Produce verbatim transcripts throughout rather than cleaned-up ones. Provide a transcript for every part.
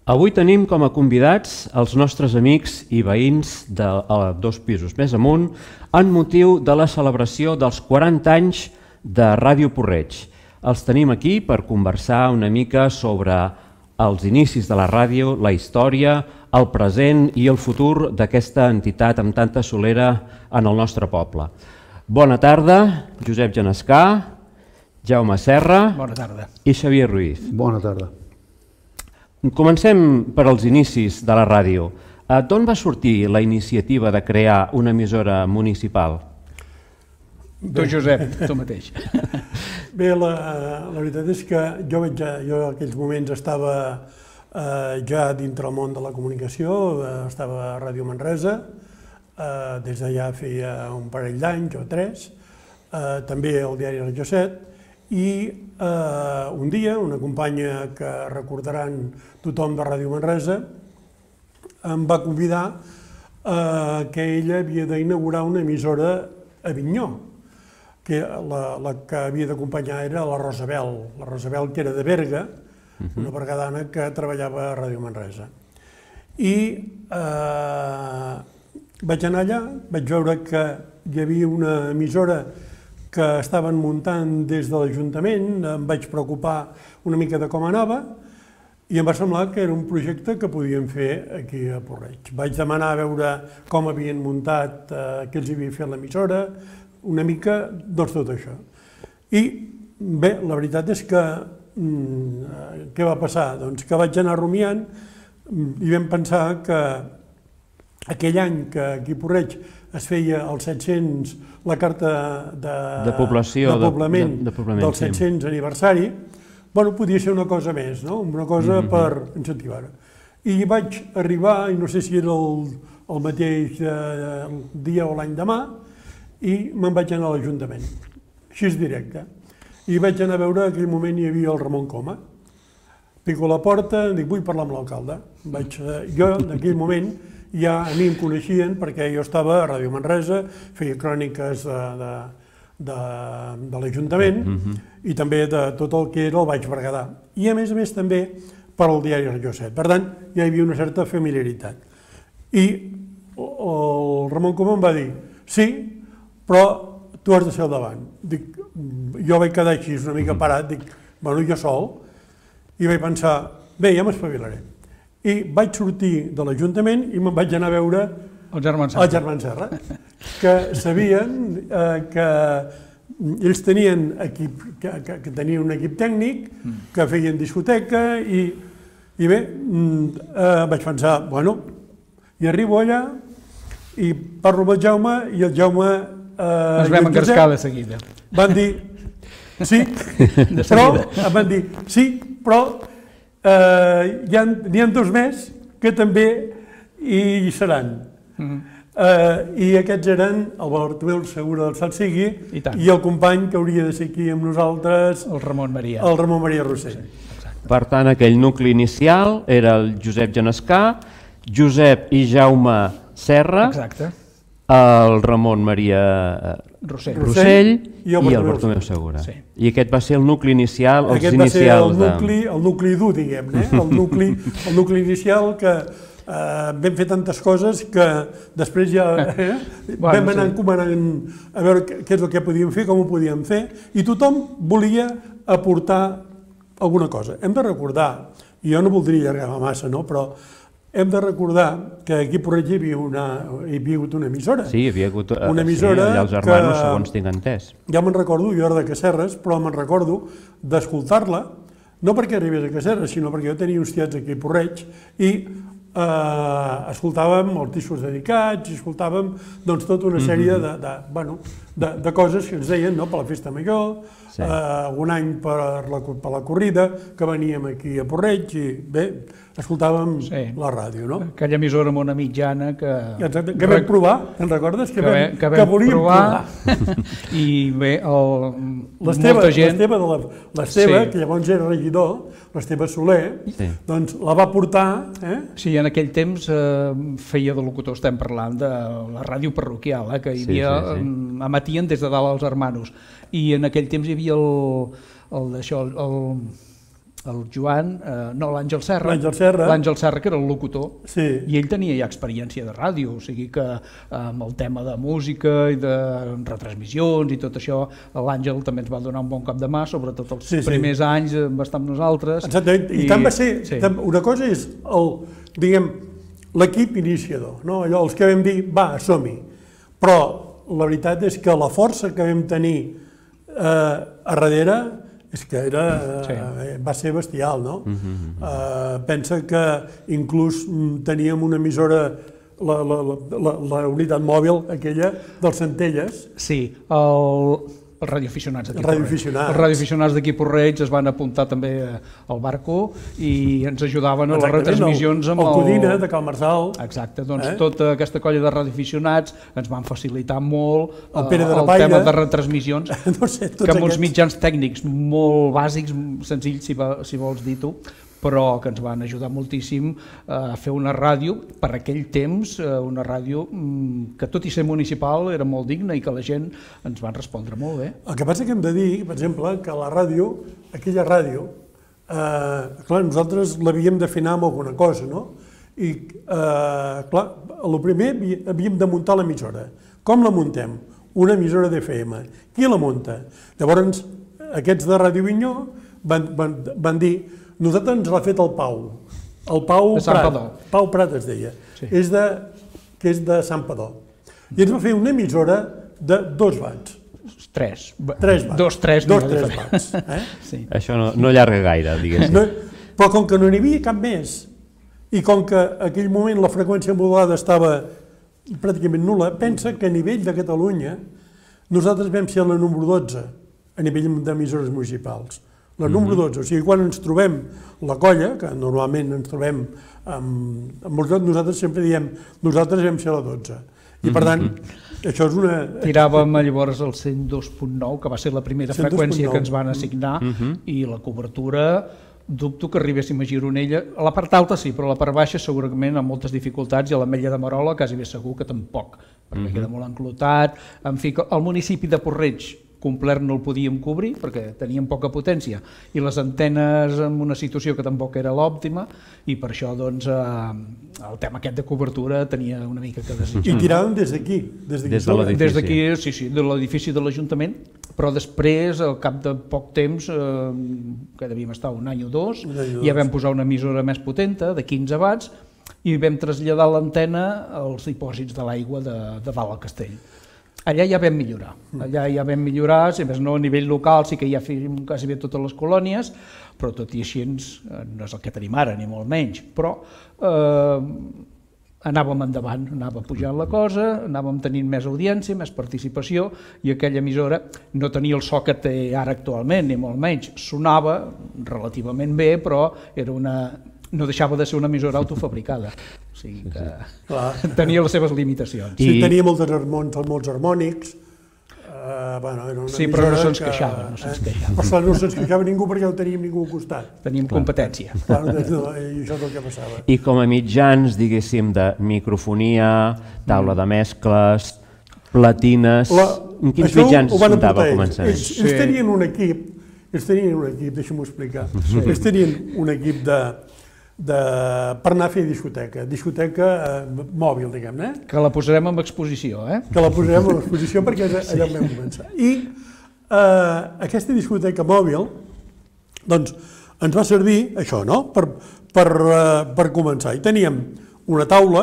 Avui tenim com a convidats els nostres amics i veïns de dos pisos més amunt en motiu de la celebració dels quaranta anys de Ràdio Porreig. Els tenim aquí per conversar una mica sobre els inicis de la ràdio, la història, el present i el futur d'aquesta entitat amb tanta solera en el nostre poble. Bona tarda, Josep Genescà, Jaume Serra Bona tarda. I Xavier Ruiz. Bona tarda. Comencem per als inicis de la ràdio. D'on va sortir la iniciativa de crear una emissora municipal? Tu, Josep, tu mateix. Bé, la, la veritat és que jo, veig, jo en aquells moments estava eh, ja dintre el món de la comunicació, eh, estava a Ràdio Manresa, eh, des d'allà feia un parell d'anys o tres, eh, també al diari Regió set, i eh, un dia una companya que recordaran tothom de Ràdio Manresa em va convidar eh, que ella havia d'inaugurar una emissora a Avinyó, que la, la que havia d'acompanyar era la Rosabel, la Rosabel que era de Berga, uh-huh. una bergadana que treballava a Ràdio Manresa. I eh, vaig anar allà, vaig veure que hi havia una emissora que estaven muntant des de l'Ajuntament, em vaig preocupar una mica de com anava i em va semblar que era un projecte que podíem fer aquí a Porreig. Vaig demanar a veure com havien muntat, eh, què els havia fet l'emissora, una mica, doncs tot això. I bé, la veritat és que, mm, què va passar? Doncs que vaig anar rumiant i vam pensar que aquell any que aquí a Porreig es feia els set-cents, la carta de, de, població, de poblament de, de, de poblament, del set-cents sí. aniversari, bueno, podia ser una cosa més, no? Una cosa mm-hmm. per incentivar-ho. I vaig arribar, i no sé si era el, el mateix eh, dia o l'any demà, i me'n vaig anar a l'Ajuntament, així és directe. I vaig anar a veure, en aquell moment hi havia el Ramon Coma. Pico a la porta, dic, vull parlar amb l'alcalde. Vaig, eh, jo, en aquell moment, ja a mi em coneixien perquè jo estava a Ràdio Manresa, feia cròniques de, de, de, de l'Ajuntament mm-hmm. i també de tot el que era el Baix Berguedà. I a més a més també per al diari Regió set. Per tant, ja hi havia una certa familiaritat. I el Ramon Coma em va dir, sí, però tu has de ser al davant. Dic, jo vaig quedar així una mica parat, dic, bueno, jo sol, i vaig pensar, bé, ja m'espavilaré. I vaig sortir de l'Ajuntament i me'n vaig anar a veure el Germán Serra, el Germán Serra que sabien eh, que ells tenien, equip, que, que, que tenien un equip tècnic, que feien discoteca i, i bé, eh, vaig pensar, bueno, i arribo allà i parlo amb el Jaume i el Jaume Eh, ens vam encascar de seguida. Van dir, sí, però, em van dir, sí, però eh, hi ha, n'hi ha dos més que també hi seran. Mm-hmm. eh, I aquests eren el Bartomeu Segura del Sant Sigui i, i el company que hauria de ser aquí amb nosaltres, el Ramon Maria, el Ramon Maria Rossell. Sí, per tant, aquell nucli inicial era el Josep Genescà, Josep i Jaume Serra, exacte. El Ramon Maria Rossell, Rossell i el Bartomeu, Bartomeu Bartomeu Segura. Sí. I aquest va ser el nucli inicial, els aquest inicials va ser el de... nucli, el nucli dur, diguem-ne, eh? el, nucli, el nucli inicial que eh, vam fer tantes coses que després ja eh, bueno, vam anar sí. encomanant a veure què és el que podíem fer, com ho podíem fer, i tothom volia aportar alguna cosa. Hem de recordar, i jo no voldria allargar massa, no? Però hem de recordar que aquí a Porreig hi havia una, hi havia hagut una emissora. Sí, hi havia hagut una emissora sí, allà els hermanos, segons tinc entès. Ja me'n recordo, jo era de Casserres, però me'n recordo d'escoltar-la, no perquè arribés a Casserres, sinó perquè jo tenia uns tiets aquí a Porreig i eh, escoltàvem els discos dedicats, i escoltàvem doncs, tota una sèrie de, de, bueno, de, de coses que ens deien, no?, per la festa major, sí. eh, un any per la, per la corrida, que veníem aquí a Porreig i bé, escoltàvem sí. la ràdio, no? Aquella emissora amb una mitjana que... Exacte, que vam provar, te'n recordes? Que, que, vam, que, vam que volíem provar, provar. I bé, el, l'Esteve, molta gent... L'Esteve, sí. que llavors era regidor, l'Esteve Soler, sí. doncs la va portar... Eh? Sí, en aquell temps eh, feia de locutor, estem parlant de la ràdio parroquial, eh, que hi havia, sí, sí, sí. emetien des de dalt als hermanos, i en aquell temps hi havia el, el, això, el, el Joan, eh, no, l'Àngel Serra, L'Àngel Serra. l'Àngel Serra, que era el locutor, Sí. i ell tenia ja experiència de ràdio, o sigui que amb el tema de música i de retransmissions i tot això, l'Àngel també ens va donar un bon cap de mà, sobretot els Sí, sí. primers anys va estar amb nosaltres. Exactament, i, I tant va ser, sí. tant, una cosa és el, diguem, l'equip iniciador, no? Allò, els que vam dir, va, som-hi, però la veritat és que la força que vam tenir eh, a darrere és que era, sí. eh, va ser bestial, no? Uh -huh. eh, pensa que inclús teníem una emissora, la, la, la, la unitat mòbil aquella dels Centelles. Sí, el... els radioaficionats d'aquí Porreig. Radioaficionats. Els radioaficionats d'aquí Porreig es van apuntar també al barco i ens ajudaven a les retransmissions amb el... El Codina, de Cal Marçal. Exacte, doncs eh? tota aquesta colla de radioaficionats ens van facilitar molt el, Pere de el tema de retransmissions, no sé, que amb uns aquests... mitjans tècnics molt bàsics, senzills si, va, si vols dir tu, però que ens van ajudar moltíssim a fer una ràdio, per aquell temps, una ràdio que tot i ser municipal era molt digna i que la gent ens van respondre molt bé. El que passa que hem de dir, per exemple, que la ràdio, aquella ràdio, eh, clar, nosaltres l'havíem d'afinar amb alguna cosa, no? I, eh, clar, el primer havíem de muntar l'emissora. Com la muntem? Una emissora d'F M. Qui la munta? Llavors, aquests de Ràdio Vinyó van, van, van dir nosaltres ens l'ha fet el Pau, el Pau Prat, Pau Prat es deia, sí. és de, que és de Sant Padó. I ens va fer una emissora de dos watts. Tres. Tres watts. Dos, tres, dos, tres watts. Eh? Sí. Això no, no allarga gaire, diguéssim. No, però com que no n'hi havia cap més, i com que en aquell moment la freqüència modulada estava pràcticament nul·la, pensa que a nivell de Catalunya nosaltres vam ser la número dotze a nivell d'emissores municipals. La número dotze, o sigui, quan ens trobem la colla, que normalment ens trobem amb, amb nosaltres sempre diem nosaltres vam ser la dotze. I per tant, això és una... Tiràvem llavors el cent dos punt nou, que va ser la primera freqüència que ens van assignar, i la cobertura, dubto que arribéssim a Gironella. A la part alta sí, però a la part baixa segurament amb moltes dificultats, i a l'Ametlla de Merola quasi bé segur que tampoc, perquè queda molt enclotat. En fi, el municipi de Porreig complet no el podíem cobrir perquè teníem poca potència i les antenes en una situació que tampoc era l'òptima, i per això doncs, eh, el tema aquest de cobertura tenia una mica que desitjar. I tiràvem des d'aquí, des d'aquí. Des de l'edifici. Des d'aquí, sí, sí, de l'edifici de l'Ajuntament, però després, al cap de poc temps, eh, que devíem estar un any o dos, ja vam posar una emissora més potenta, de quinze watts, i vam traslladar l'antena als dipòsits de l'aigua de, de dalt al castell. Allà ja vam millorar, allà ja vam millorar, si més no a nivell local sí que ja fèiem quasi bé totes les colònies, però tot i així no és el que tenim ara, ni molt menys, però eh, anàvem endavant, anava pujant la cosa, anàvem tenint més audiència, més participació, i aquella emissora no tenia el so que té ara actualment, ni molt menys, sonava relativament bé, però era una... no deixava de ser una emissora autofabricada, o sigui que sí, sí. tenia les seves limitacions. Sí, I... tenia molts, molts harmònics, uh, bueno, era una sí, però no se'ns queixava, no se'ns queixava. Però no se'ns queixava ningú perquè no teníem ningú al costat. Teníem Clar. competència. Clar, no, I això és el que passava. I com a mitjans, diguéssim, de microfonia, taula de mescles, platines... La... En quins això mitjans comptava ells. començar? Ells, ells sí. tenien un equip, ells tenien un equip, deixa'm-ho explicar, sí. ells tenien un equip de... De, per anar a fer discoteca, discoteca eh, mòbil, diguem-ne. Que la posarem en exposició, eh? Que la posarem en exposició perquè és allà on vam començar. I eh, aquesta discoteca mòbil, doncs, ens va servir això, no?, per, per, eh, per començar. I teníem una taula,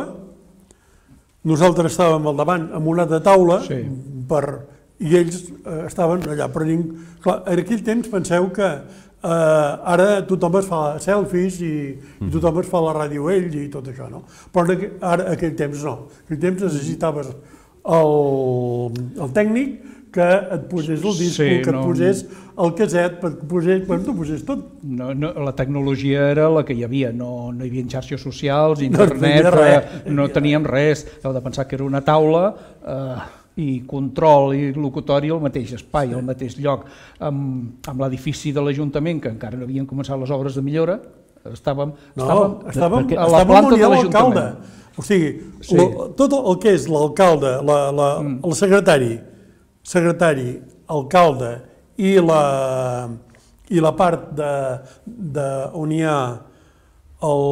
nosaltres estàvem al davant amb una altra taula, sí. per, i ells eh, estaven allà. Però, clar, en aquell temps penseu que Uh, ara tothom es fa selfies i, i tothom es fa la ràdio ell i tot això, no? Però en aquell, ara, aquell temps no. En aquell temps necessitaves el, el tècnic que et posés el disc, sí, que et no, posés el caset, que et posés, bueno, t'ho posés tot. No, no, la tecnologia era la que hi havia, no, no hi havia xarxes socials, internet, no, res, no teníem res. Heu de pensar que era una taula... Uh, i control i locutori al mateix espai, al mateix lloc, amb, amb l'edifici de l'Ajuntament, que encara no havien començat les obres de millora, estàvem, no, estàvem, estàvem a la planta de l'Ajuntament. O sigui, sí. lo, tot el que és l'alcalde, la, la, mm. el secretari, secretari, alcalde i la, i la part de, de on hi ha el,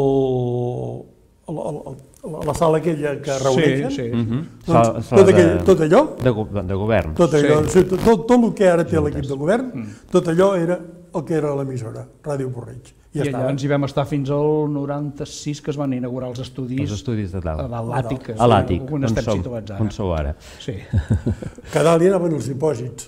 el, el, la sala aquella que reuneixen, sí, sí. Mhm. doncs, Sala- sala tot, aquell, de- tot allò, De, go- de govern. tot, allò Sí. tot, tot, tot el que ara té l'equip de govern, tot allò era el que era l'emissora, Ràdio Porreig. I Ja allà estava. ens hi vam estar fins al noranta-sis, que es van inaugurar els estudis, Els estudis de a dalt. dalt l'àtic. que A l'àtic, on on, estem som, situats ara. on sou ara. Sí. Que a dalt hi anaven els dipòsits.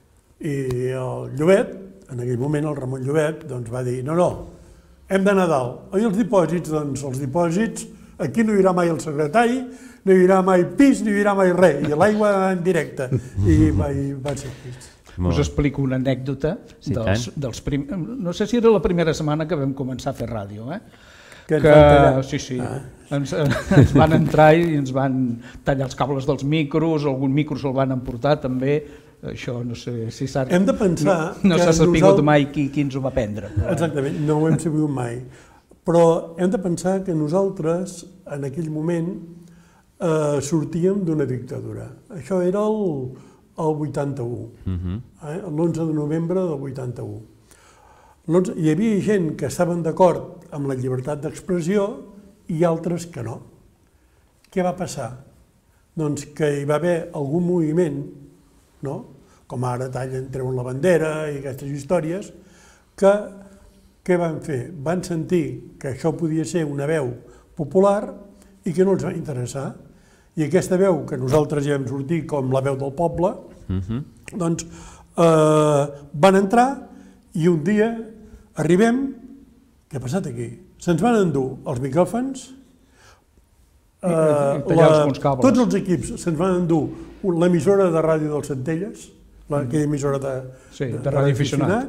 I el Llobet, en aquell moment el Ramon Llobet, doncs va dir, no, no, hem d'anar a dalt. I els dipòsits, doncs els dipòsits, aquí no hi haurà mai el secretari, no hi haurà mai pis, no hi haurà mai res, i l'aigua en directe. I va, i va ser així. Molt Us bé. explico una anècdota Sí, dels, tant. dels prim... No sé si era la primera setmana que vam començar a fer ràdio, eh? Que ens van tallar. Sí, sí. Ah. Ens, ens van entrar i ens van tallar els cables dels micros, algun micro se'l van emportar també. Això no sé si s'ha... Hem de pensar No, no que s'ha sapigut nosal- mai qui, qui ens ho va prendre. Però... Exactament, no ho hem sabut mai. Però hem de pensar que nosaltres, en aquell moment, eh, sortíem d'una dictadura. Això era el, el vuitanta-u, Mhm. eh, l'onze de novembre del vuitanta-u. l'onze Hi havia gent que estaven d'acord amb la llibertat d'expressió i altres que no. Què va passar? Doncs que hi va haver algun moviment, no? Com ara tallen, treuen la bandera i aquestes històries, que què van fer? Van sentir que això podia ser una veu popular i que no els va interessar. I aquesta veu que nosaltres ja vam sortir com la veu del poble, Mhm. doncs eh, van entrar i un dia arribem, què ha passat aquí? Se'ns van endur els micròfons, I- i tallar alguns cables. tots els equips se'ns van endur un- l'emissora de ràdio dels Centelles, la, aquella emissora de, Sí, de ràdio aficionat.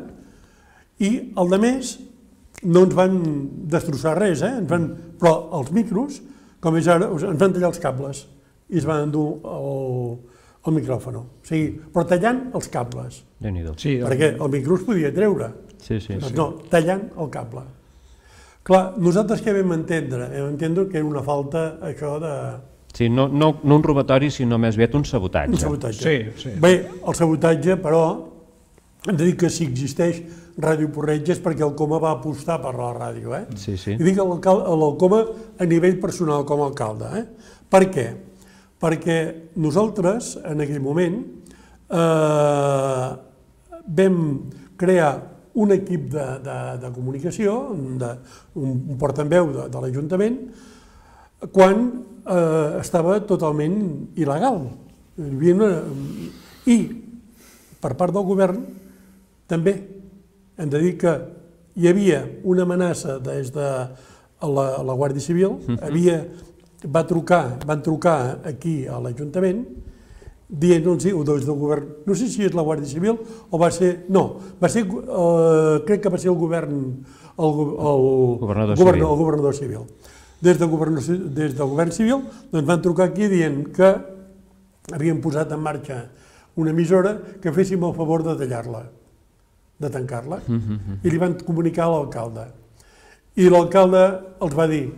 i el de més no ens van destrossar res, eh? ens van, però els micros, com és ara, ens van tallar els cables i es van endur el, el micròfon. O sigui, però tallant els cables, Déu-n'hi-do. Sí, perquè el micro es podia treure. Sí, sí. Doncs no, tallant el cable. Clar, nosaltres què vam entendre? Vam entendre que era una falta, això, de Sí, no, no, no un robatori, sinó més aviat un sabotatge. un sabotatge. Sí, sí. Bé, el sabotatge, però, hem de dir que si existeix Ràdio Porreig és perquè el Coma va apostar per la ràdio, eh? Sí, sí. I dic l'alcal- l'Alcoma a nivell personal com a alcalde, eh? Per què? Perquè nosaltres, en aquell moment, eh, vam crear un equip de, de, de comunicació, de, un, un portaveu de, de l'Ajuntament, quan eh, estava totalment il·legal. Hi havia una, I, per part del govern, també hem de dir que hi havia una amenaça des de la, la Guàrdia Civil, havia, va trucar, van trucar aquí a l'Ajuntament, dient, no, sí, o des del govern, no sé si és la Guàrdia Civil o va ser, no, va ser, eh, crec que va ser el govern, el, el, Governador el, civil. el governador civil. Des del govern, des del govern civil doncs van trucar aquí dient que havien posat en marxa una emissora que féssim el favor de tallar-la, de tancar-la, i li van comunicar a l'alcalde. I l'alcalde els va dir,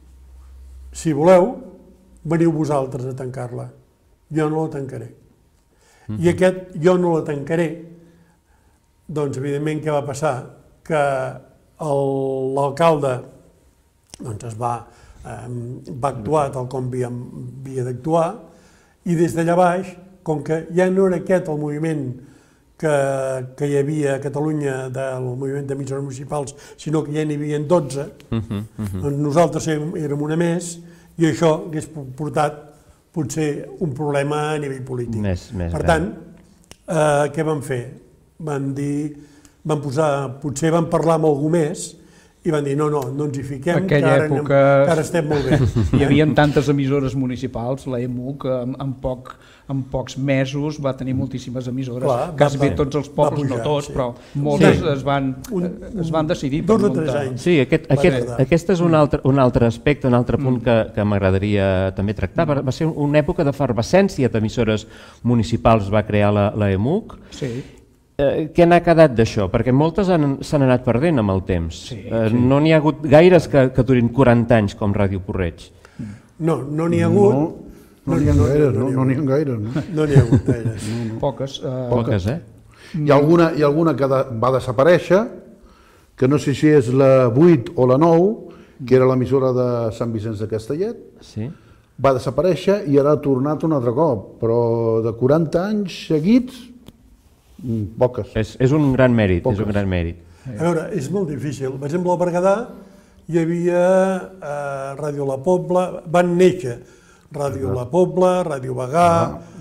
si voleu, veniu vosaltres a tancar-la, jo no la tancaré. I aquest jo no la tancaré, doncs evidentment què va passar? Que el- l'alcalde doncs es va, eh, va actuar tal com havia, havia d'actuar, i des d'allà baix, com que ja no era aquest el moviment que, que hi havia a Catalunya del moviment d'emissores municipals, sinó que ja n'hi havia dotze, doncs nosaltres érem, érem una més, i això hagués portat potser un problema a nivell polític. Més- més per gran. tant, eh, què van fer? Van dir, van posar, potser van parlar amb algú més, i van dir, no, no, no ens hi fiquem, que Aquella ara, anem, època- que ara estem molt bé. Hi havia tantes emissores municipals, la E M U, que en, en, poc, en pocs mesos va tenir moltíssimes emissores. Clar, Quasi va- bé tots els pobles, va pujar, no tots, sí. però moltes Sí. es, van, Un- es van decidir dos per o tres muntar. anys. Sí, aquest, Va aquest, tardar. aquest és un altre, un altre aspecte, un altre punt que, que m'agradaria també tractar. Va- Va ser una època d'efervescència d'emissores municipals, va crear la, la E M U C. Sí. Eh, què n'ha quedat d'això? Perquè moltes han- s'han anat perdent amb el temps. Sí, eh, no n'hi ha hagut gaires que, que durin quaranta anys com Ràdio Porreig. No, no n'hi ha hagut. No, no n'hi ha gaires, no, no n'hi ha gaires. No? No n'hi ha hagut gaires. Poques. Eh, Poques, eh? Hi ha alguna, hi ha alguna que de, va desaparèixer, que no sé si és la vuit o la nou, que era l'emissora de Sant Vicenç de Castellet, Sí. va desaparèixer i ara ha tornat un altre cop, però de quaranta anys seguits, poques. És, és un gran mèrit, Poques. és un gran mèrit. A veure, és molt difícil. Per exemple, al Berguedà hi havia eh, Ràdio La Pobla, van néixer Ràdio La Pobla, Ràdio Bagà,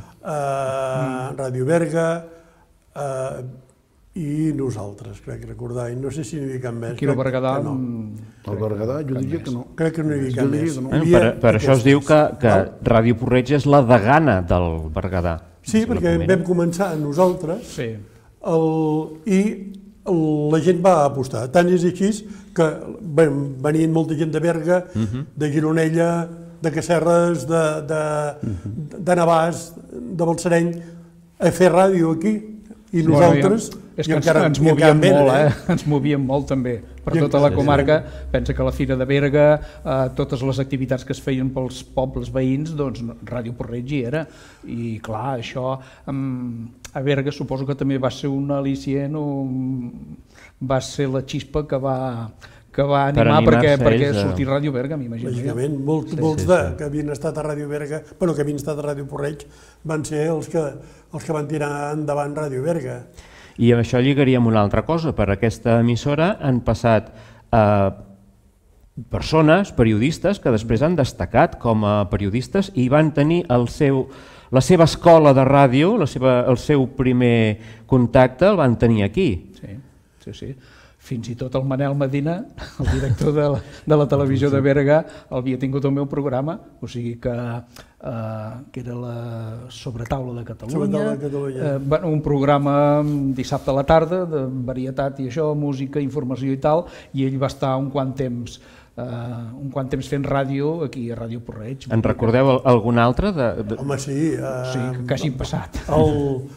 eh, Ràdio Berga eh, i nosaltres, crec recordar. I no sé si n'hi havia cap més. Aquí al Crec Berguedà... que no. Al Berguedà jo diria que no. Crec que no hi havia Jo cap diria més. que no. Hi Eh, havia per, per això es diu que, que val? Ràdio Porreig és la degana del Berguedà. Sí, És la perquè primera. vam començar nosaltres Sí. el, i el, la gent va apostar. Tant és així que ben, venien molta gent de Berga, de Gironella, de Casserres, de, de, de Navàs, de Balsareny, a fer ràdio aquí. I nosaltres... Bueno, és i que ens, encara- ens i encara movíem venen, molt, eh? Ens movíem molt també. Per I tota la encara- comarca, pensa que la Fira de Berga, eh, totes les activitats que es feien pels pobles veïns, doncs Ràdio Porreig hi era. I clar, això um, a Berga suposo que també va ser un al·licient, un, va ser la xispa que va, que va animar perquè, animar-se perquè ells a- sortir Ràdio Berga, m'imagino. Lògicament, molts, Sí, molts sí, de, sí. que havien estat a Ràdio Berga, bueno, que havien estat a Ràdio Porreig, van ser els que, els que van tirar endavant Ràdio Berga. I amb això lligaríem una altra cosa. Per aquesta emissora han passat eh, persones, periodistes, que després han destacat com a periodistes i van tenir el seu, la seva escola de ràdio, la seva, el seu primer contacte el van tenir aquí. Sí, sí, sí. Fins i tot el Manel Medina, el director de la, de la televisió de Berga, havia tingut el meu programa, o sigui que, eh, que era la Sobretaula de Catalunya, Sobretaula de Catalunya. Eh, bueno, un programa dissabte a la tarda de varietat i això, música, informació i tal, i ell va estar un quant temps Uh, un quant temps fent ràdio aquí a Ràdio Porreig. En recordeu algun altre? De, de... Home, sí. Eh, Sí, que, que hagin passat. El,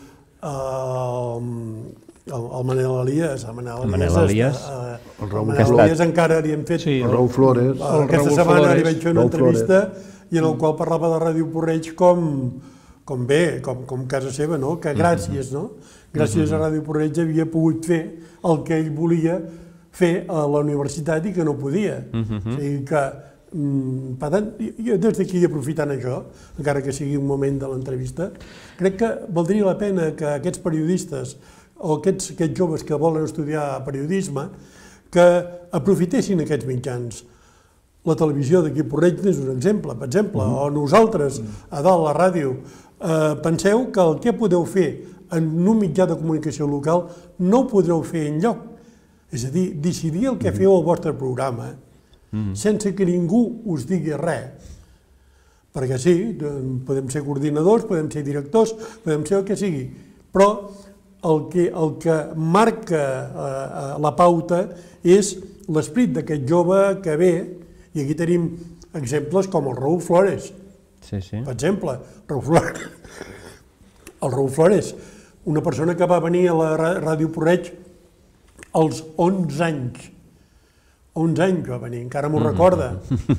el, el, el Manel Elias, el Manel El Manel Elias. Eh, El el Raúl Manel Flores. Elias encara li hem fet... Sí, El Raúl Flores. Eh, el Aquesta Raúl setmana Flores. li vaig fer una Raúl entrevista i en el qual parlava de Ràdio Porreig com, com bé, com, com casa seva, no? Que gràcies, no? Gràcies a Ràdio Porreig havia pogut fer el que ell volia fer a la universitat i que no podia. O sigui que, mm, per tant, jo des d'aquí aprofitant això, encara que sigui un moment de l'entrevista, crec que valdria la pena que aquests periodistes o aquests, aquests joves que volen estudiar periodisme, que aprofitessin aquests mitjans. La televisió d'aquí a Porreig és un exemple, per exemple, o nosaltres a dalt, a la ràdio. Eh, penseu que el que podeu fer en un mitjà de comunicació local no ho podreu fer enlloc. És a dir, decidir el que feu al vostre programa sense que ningú us digui res. Perquè sí, podem ser coordinadors, podem ser directors, podem ser el que sigui, però el que, el que marca eh, la pauta és l'esperit d'aquest jove que ve, i aquí tenim exemples com el Raúl Flores, Sí, sí. per exemple, Raúl Flores, el Raúl Flores, una persona que va venir a la Ràdio Porreig als onze anys. onze anys va venir, encara m'ho recorda.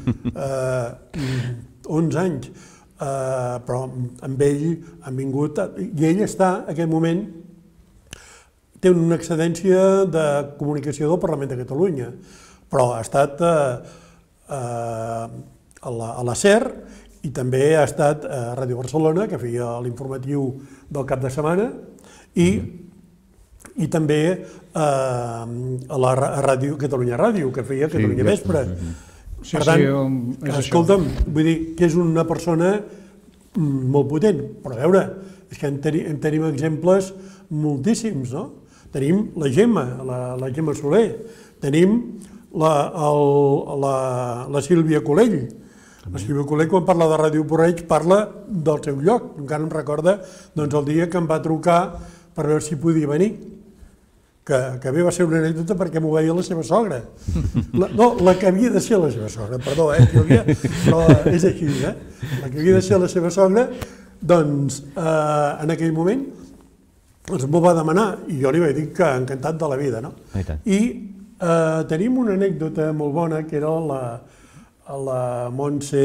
Uh, onze anys. Uh, però amb ell han vingut... I ell està, en aquest moment, té una excedència de comunicació del Parlament de Catalunya, però ha estat uh, uh, a la, a la SER i també ha estat a Ràdio Barcelona, que feia l'informatiu del cap de setmana, i i també eh, a la a Ràdio, Catalunya Ràdio, que feia Catalunya ja. Vespre. Sí, Per tant, sí, um, és això. escolta'm, vull dir que és una persona mm, molt potent, però a veure, és que en, teni, en tenim exemples moltíssims, no? Tenim la Gemma, la, la Gemma Soler, tenim la, el, la, la Sílvia Colell. La Sílvia Colell, quan parla de Ràdio Porreig, parla del seu lloc. Encara em recorda doncs, el dia que em va trucar per veure si podia venir. Que, que bé va ser una anècdota perquè m'ho veia la seva sogra. La, no, la que havia de ser la seva sogra, perdó, eh, que havia, però és així, eh? La que havia de ser la seva sogra, doncs, eh, en aquell moment, doncs m'ho va demanar i jo li vaig dir que encantat de la vida, no? I tant. I eh, tenim una anècdota molt bona, que era la, la Montse,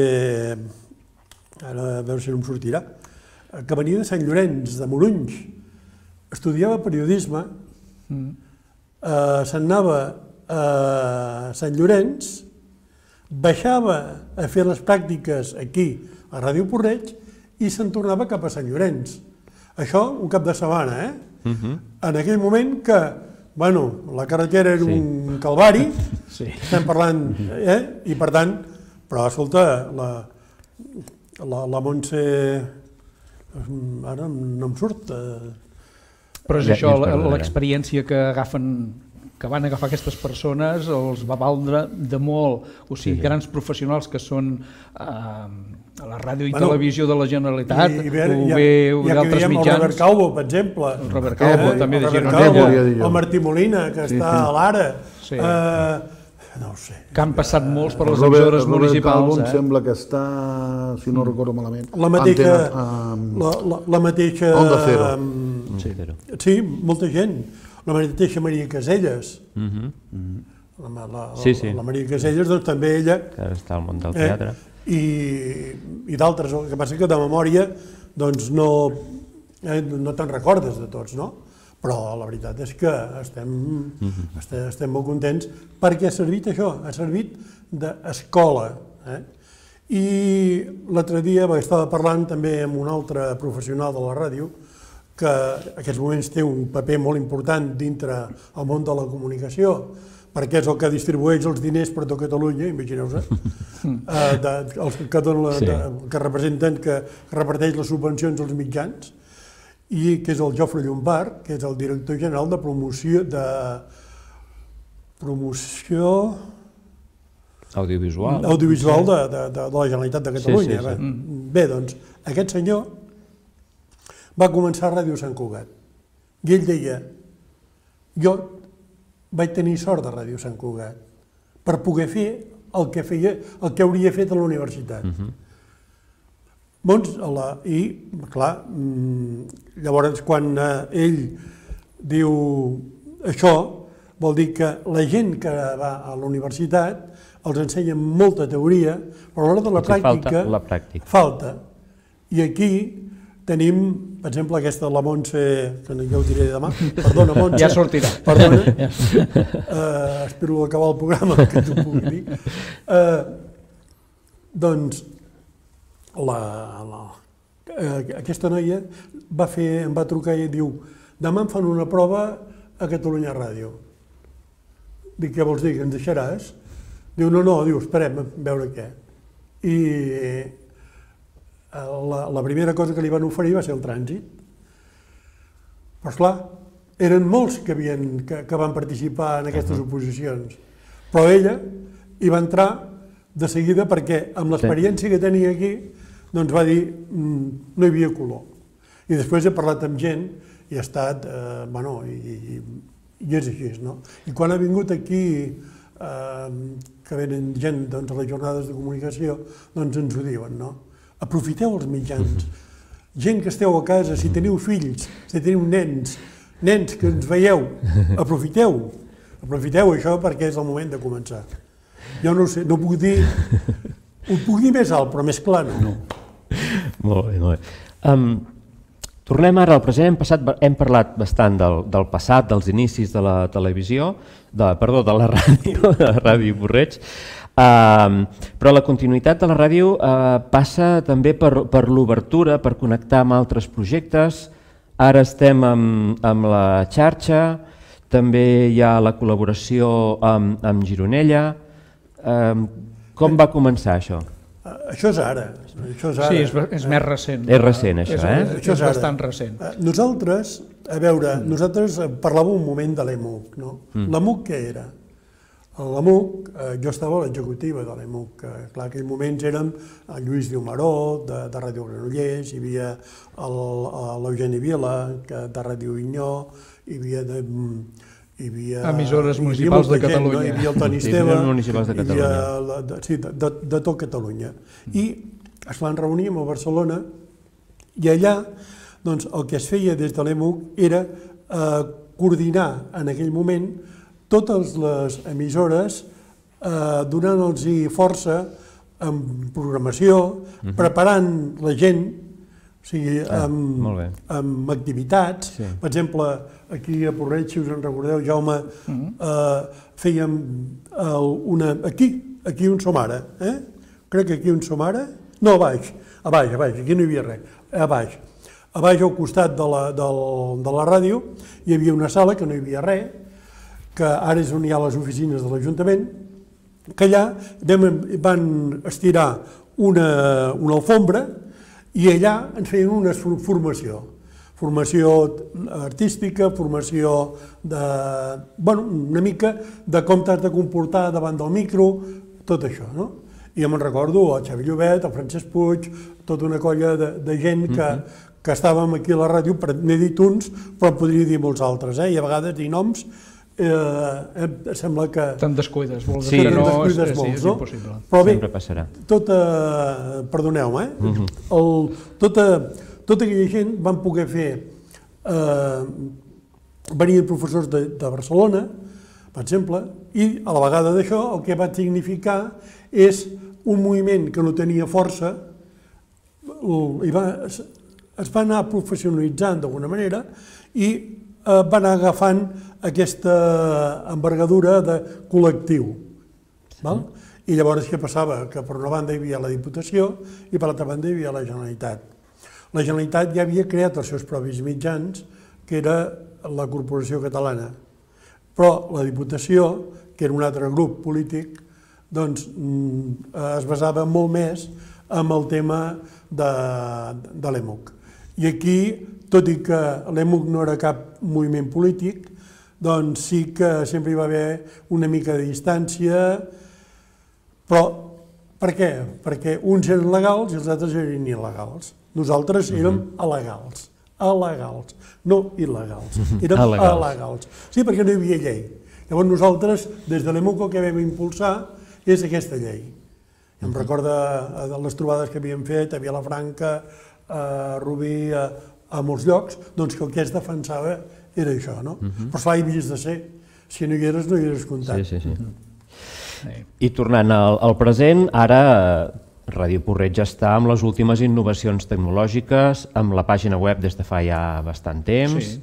ara a veure si no em sortirà, que venia de Sant Llorenç, de Morunys, estudiava periodisme, se'n anava a Sant Llorenç, baixava a fer les pràctiques aquí, a Ràdio Porreig, i se'n tornava cap a Sant Llorenç. Això un cap de setmana, eh? En aquell moment que, bueno, la carretera era un calvari, estem parlant, eh? I per tant, però escolta, la Montse, ara no em surt. Però és això, l'experiència que agafen, que van agafar aquestes persones, els va valdre de molt. O sigui, grans professionals que són a la ràdio i televisió de la Generalitat, o bé d'altres mitjans. El Robert Calvo, per exemple. El Robert Calvo, també de Gironella. El Martí Molina, que està a l'Ara. No ho sé. Que han passat molts per les emissores municipals. El Robert Calvo em sembla que està, si no recordo malament, la mateixa... La mateixa... Onda Cero. Sí, molta gent. La mateixa Maria Caselles. La Maria Caselles, doncs també ella... Que està al món del teatre. I d'altres. El que passa que de memòria doncs no te'n recordes de tots, no? Però la veritat és que estem molt contents perquè ha servit això, ha servit d'escola. I l'altre dia estava parlant també amb un altre professional de la ràdio que en aquests moments té un paper molt important dintre el món de la comunicació, perquè és el que distribueix els diners per tot Catalunya, imagineu-vos, que representen, que reparteix les subvencions als mitjans, i que és el Jofre Llombard, que és el director general de promoció de promoció audiovisual audiovisual de la Generalitat de Catalunya. Bé, doncs, aquest senyor va començar a Ràdio Sant Cugat i ell deia: jo vaig tenir sort de Ràdio Sant Cugat per poder fer el que feia, el que hauria fet a la universitat. I, clar, llavors quan ell diu això, vol dir que la gent que va a la universitat els ensenya molta teoria, però a l'hora de la pràctica falta. I aquí tenim, per exemple, aquesta, la Montse, que ja ho diré demà, perdona, Montse. Ja sortirà. Perdona, espero acabar el programa, que t'ho pugui dir. Doncs, aquesta noia em va trucar i diu: demà em fan una prova a Catalunya Ràdio. Dic: què vols dir, que ens deixaràs? Diu: no, no, diu, esperem a veure què. I la primera cosa que li van oferir va ser el trànsit. Però, esclar, eren molts que van participar en aquestes oposicions, però ella hi va entrar de seguida perquè amb l'experiència que tenia aquí doncs va dir no hi havia color. I després he parlat amb gent i ha estat, bueno, i és així, no? I quan ha vingut aquí, que venen gent a les jornades de comunicació, doncs ens ho diuen, no? Aprofiteu els mitjans. Gent que esteu a casa, si teniu fills, si teniu nens, nens que ens veieu, aprofiteu. Aprofiteu això perquè és el moment de començar. Jo no ho sé, no puc dir... Ho puc dir més alt, però més clar no. Molt bé, molt bé. Tornem ara al present. Hem parlat bastant del passat, dels inicis de la televisió, perdó, de la ràdio, de la Ràdio Porreig, però la continuïtat de la ràdio passa també per l'obertura, per connectar amb altres projectes. Ara estem amb la xarxa, també hi ha la col·laboració amb Gironella. Com va començar això? Això és ara. Sí, és més recent. És recent, això, eh? És bastant recent. Nosaltres, a veure, nosaltres parlàvem un moment de l'E M U C, no? L'E M U C què era? L'E M U C, jo estava a l'executiva de l'E M U C, que clar, en aquells moments érem el Lluís Diumaró, de Ràdio Granollers, hi havia l'Eugeni Vila, de Ràdio Vinyó, hi havia de... emissores municipals de Catalunya. Hi havia el Toni Esteve, sí, de tot Catalunya. I es van reunir a Barcelona i allà el que es feia des de l'E M U C era coordinar en aquell moment totes les emissores, donant-los força en programació, preparant la gent, sigui, amb activitats. Per exemple, aquí a Porreig, si us en recordeu, Jaume, fèiem una... Aquí, aquí on som ara, eh? Crec que aquí on som ara... No, a baix, a baix, a baix, aquí no hi havia res, a baix. A baix, al costat de la ràdio, hi havia una sala que no hi havia res, que ara és on hi ha les oficines de l'Ajuntament, que allà van estirar una alfombra i allà ens feien una formació. Formació artística, formació de... bueno, una mica de com t'has de comportar davant del micro, tot això, no? I jo me'n recordo el Xavi Llobet, el Francesc Puig, tota una colla de gent que estàvem aquí a la ràdio, n'he dit uns, però en podria dir molts altres, i a vegades dir noms sembla que... Te'n descuides, vols dir que no és impossible. Però bé, tota... perdoneu-me, tota aquella gent van poder fer... venien professors de Barcelona, per exemple, i a la vegada d'això el que va significar és un moviment que no tenia força, es va anar professionalitzant d'alguna manera i va anar agafant aquesta envergadura de col·lectiu. I llavors què passava? Que per una banda hi havia la Diputació i per l'altra banda hi havia la Generalitat. La Generalitat ja havia creat els seus propis mitjans, que era la Corporació Catalana, però la Diputació, que era un altre grup polític, doncs es basava molt més en el tema de l'E M U C. I aquí, tot i que l'E M U C no era cap moviment polític, doncs sí que sempre hi va haver una mica de distància, però per què? Perquè uns eren legals i els altres eren il·legals. Nosaltres érem alegals, alegals, no il·legals, érem alegals. Sí, perquè no hi havia llei. Llavors nosaltres, des de l'E M U C, el que vam impulsar és aquesta llei. Em recorda de les trobades que havíem fet a Vilafranca, a Rubí, a molts llocs, doncs que el que es defensava era això, no? Però esclar, hi havies de ser. Si no hi eres, no hi eres comptat. Sí, sí, sí. I tornant al present, ara Ràdio Porreig ja està amb les últimes innovacions tecnològiques, amb la pàgina web des de fa ja bastant temps.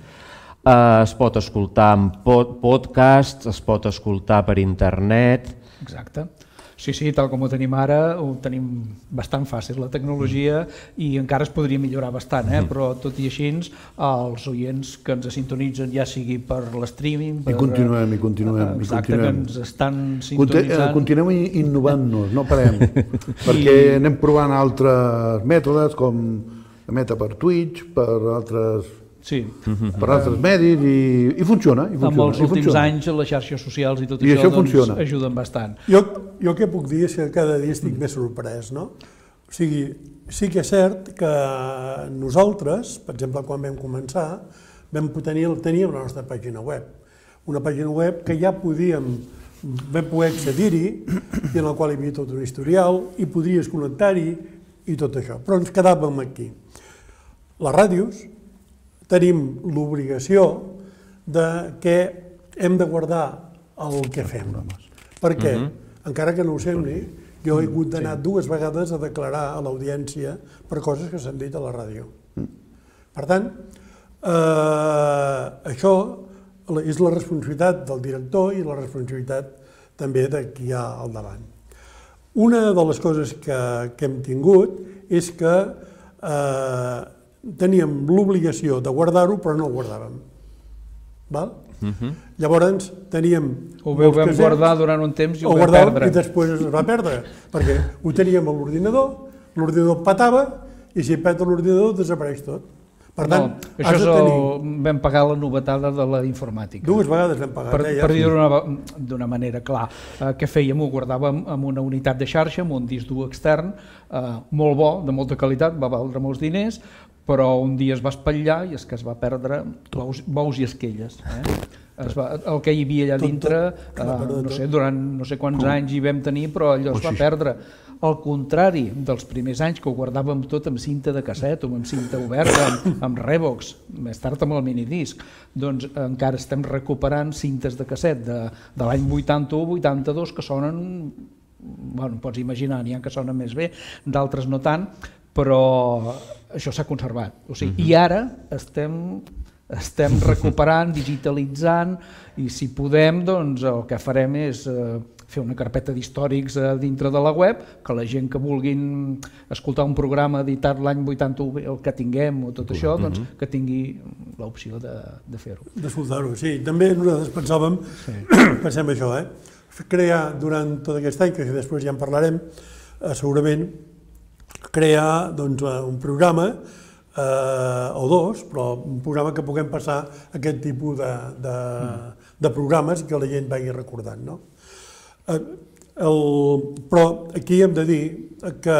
Es pot escoltar en podcast, es pot escoltar per internet. Exacte. Sí, sí, tal com ho tenim ara, ho tenim bastant fàcil, la tecnologia, i encara es podria millorar bastant, però tot i així, els oients que ens sintonitzen, ja sigui per l'streaming... I continuem, i continuem. Exacte, que ens estan sintonitzant... Continuem innovant-nos, no parem, perquè anem provant altres mètodes, com emetre per Twitch, per altres... Sí. Per altres medis, i funciona. Amb els últims anys les xarxes socials i tot això ajuden bastant. Jo què puc dir és que cada dia estic més sorprès, no? O sigui, sí que és cert que nosaltres, per exemple, quan vam començar, vam tenir la nostra pàgina web. Una pàgina web que ja podíem, vam poder accedir-hi, i en la qual hi havia tot un historial, i podries connectar-hi, i tot això. Però ens quedàvem aquí. Les ràdios tenim l'obligació que hem de guardar el que fem. Perquè, encara que no ho sembli, jo he hagut d'anar dues vegades a declarar a l'audiència per coses que s'han dit a la ràdio. Per tant, això és la responsabilitat del director i la responsabilitat també de qui hi ha al davant. Una de les coses que hem tingut és que teníem l'obligació de guardar-ho, però no ho guardàvem. Llavors teníem... Ho vam guardar durant un temps i ho vam perdre. I després es va perdre, perquè ho teníem a l'ordinador, l'ordinador patava, i si peta l'ordinador desapareix tot. Per tant, això és el... vam pagar la novetada de la informàtica. Dues vegades vam pagar. Per dir d'una manera, clar, què fèiem? Ho guardàvem en una unitat de xarxa, en un disc dur extern, molt bo, de molta qualitat, va valdre molts diners, però un dia es va espatllar i és que es va perdre bous i esquelles. El que hi havia allà dintre, no sé, durant no sé quants anys hi vam tenir, però allò es va perdre. Al contrari dels primers anys, que ho guardàvem tot amb cinta de casset o amb cinta oberta, amb Revox, més tard amb el minidisc, doncs encara estem recuperant cintes de casset de l'any vuitanta-u vuitanta-dos que sonen, bueno, pots imaginar, n'hi ha que sonen més bé, d'altres no tant, però això s'ha conservat. O sigui, I ara estem, estem recuperant, digitalitzant, i si podem, doncs el que farem és eh, fer una carpeta d'històrics a dintre de la web, que la gent que vulguin escoltar un programa editat l'any vuitanta-u, el que tinguem o tot això, doncs que tingui l'opció de, de fer-ho. D'escoltar-ho, sí. També nosaltres pensàvem, sí. pensem això, eh? crear durant tot aquest any, que després ja en parlarem, eh, segurament, crear doncs, un programa eh, o dos, però un programa que puguem passar aquest tipus de, de, de programes que la gent vagi recordant. No? Eh, el, però aquí hem de dir que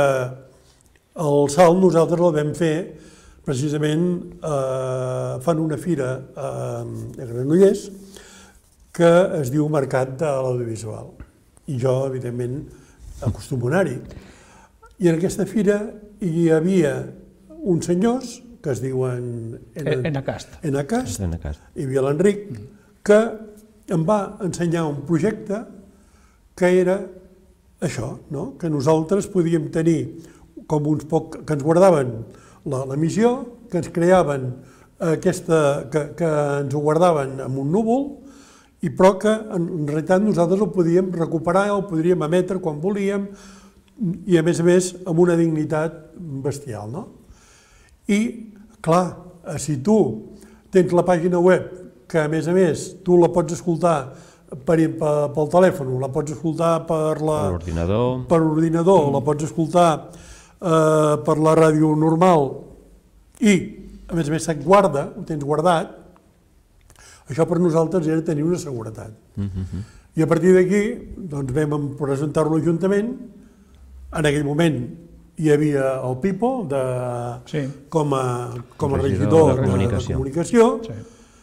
el salt nosaltres el vam fer precisament eh, fan una fira eh, a Granollers que es diu Mercat de l'Audiovisual. I jo, evidentment, acostumo a anar-hi. I en aquesta fira hi havia uns senyors que es diuen Enacast. Enacast. Hi havia l'Enric, que em va ensenyar un projecte que era això, no? Que nosaltres podíem tenir com uns poc... que ens guardaven l'emissió, que ens creaven aquesta... que, que ens ho guardaven en un núvol, i però que en realitat nosaltres el podíem recuperar, el podríem emetre quan volíem, i a més a més amb una dignitat bestial. No? I, clar, si tu tens la pàgina web, que a més a més tu la pots escoltar per, per, pel telèfon, la pots escoltar per l'ordinador, per ordinador, la pots escoltar eh, per la ràdio normal i, a més a més, se't guarda, ho tens guardat, això per nosaltres era tenir una seguretat. Mm-hmm. I a partir d'aquí doncs, vam presentar-ho a l'Ajuntament. En aquell moment hi havia el Pipo de, sí. com, a, com a regidor de, de, de comunicació. Sí.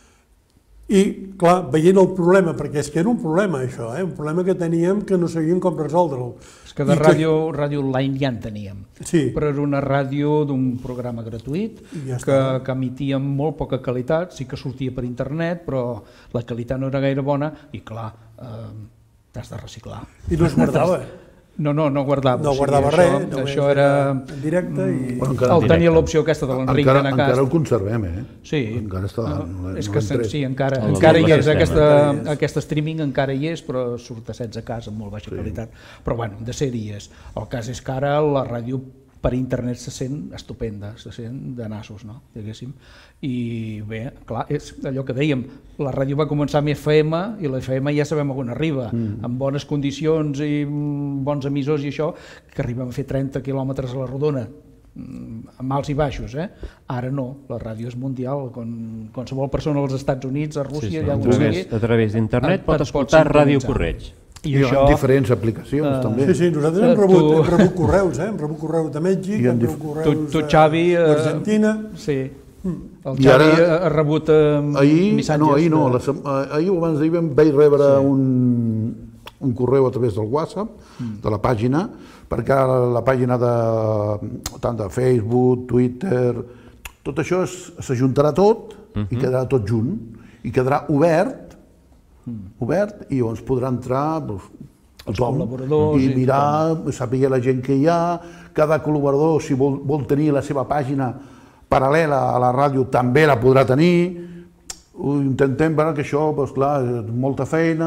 I, clar, veient el problema, perquè és que era un problema això, eh? un problema que teníem que no sabíem com resoldre'l. És que de ràdio, que... ràdio online ja en teníem, sí. però era una ràdio d'un programa gratuït ja que, que emetia amb molt poca qualitat, sí que sortia per internet, però la qualitat no era gaire bona i, clar, eh, t'has de reciclar. I no es guardava. No, no, no guardava. No guardava o sigui, res, això era en directe i... Bueno, el tenia l'opció aquesta de l'Enric encara, Enacast. encara el conservem, eh? Sí. Encara està... No, no, és no que sí, encara, el encara hi és, sistema. aquesta, encara hi és. aquest streaming encara hi és, però surt a setze cas amb molt baixa sí. qualitat. Però bueno, de ser hi és. El cas és que ara la ràdio per internet se sent estupenda, se sent de nassos, no? Diguéssim. I bé, clar, és allò que dèiem, la ràdio va començar amb F M i la F M ja sabem on arriba, mm. amb bones condicions i bons emissors i això, que arribem a fer trenta quilòmetres a la rodona, amb alts i baixos, eh? Ara no, la ràdio és mundial, quan qualsevol persona als Estats Units, a Rússia, sí, sí. ja ho sigui, a través d'internet pot escoltar Ràdio Correig. I, I això, diferents aplicacions, uh, també. Sí, sí, nosaltres hem rebut, tu... hem rebut correus, eh? hem rebut correus de Mèxic, hem rebut correus d'Argentina. Sí, el Xavi ara, ha rebut uh, ahir, missatges. No, ahir no, de... la, ahir o abans d'ahir vaig rebre sí. un, un correu a través del WhatsApp, mm. de la pàgina, perquè ara la pàgina de, tant de Facebook, Twitter, tot això s'ajuntarà tot mm-hmm. i quedarà tot junt, i quedarà obert, obert i llavors podrà entrar doncs, tothom i mirar, i saber la gent que hi ha, cada col·laborador si vol, vol tenir la seva pàgina paral·lela a la ràdio també la podrà tenir. Ho intentem veure que això, doncs, clar, és molta feina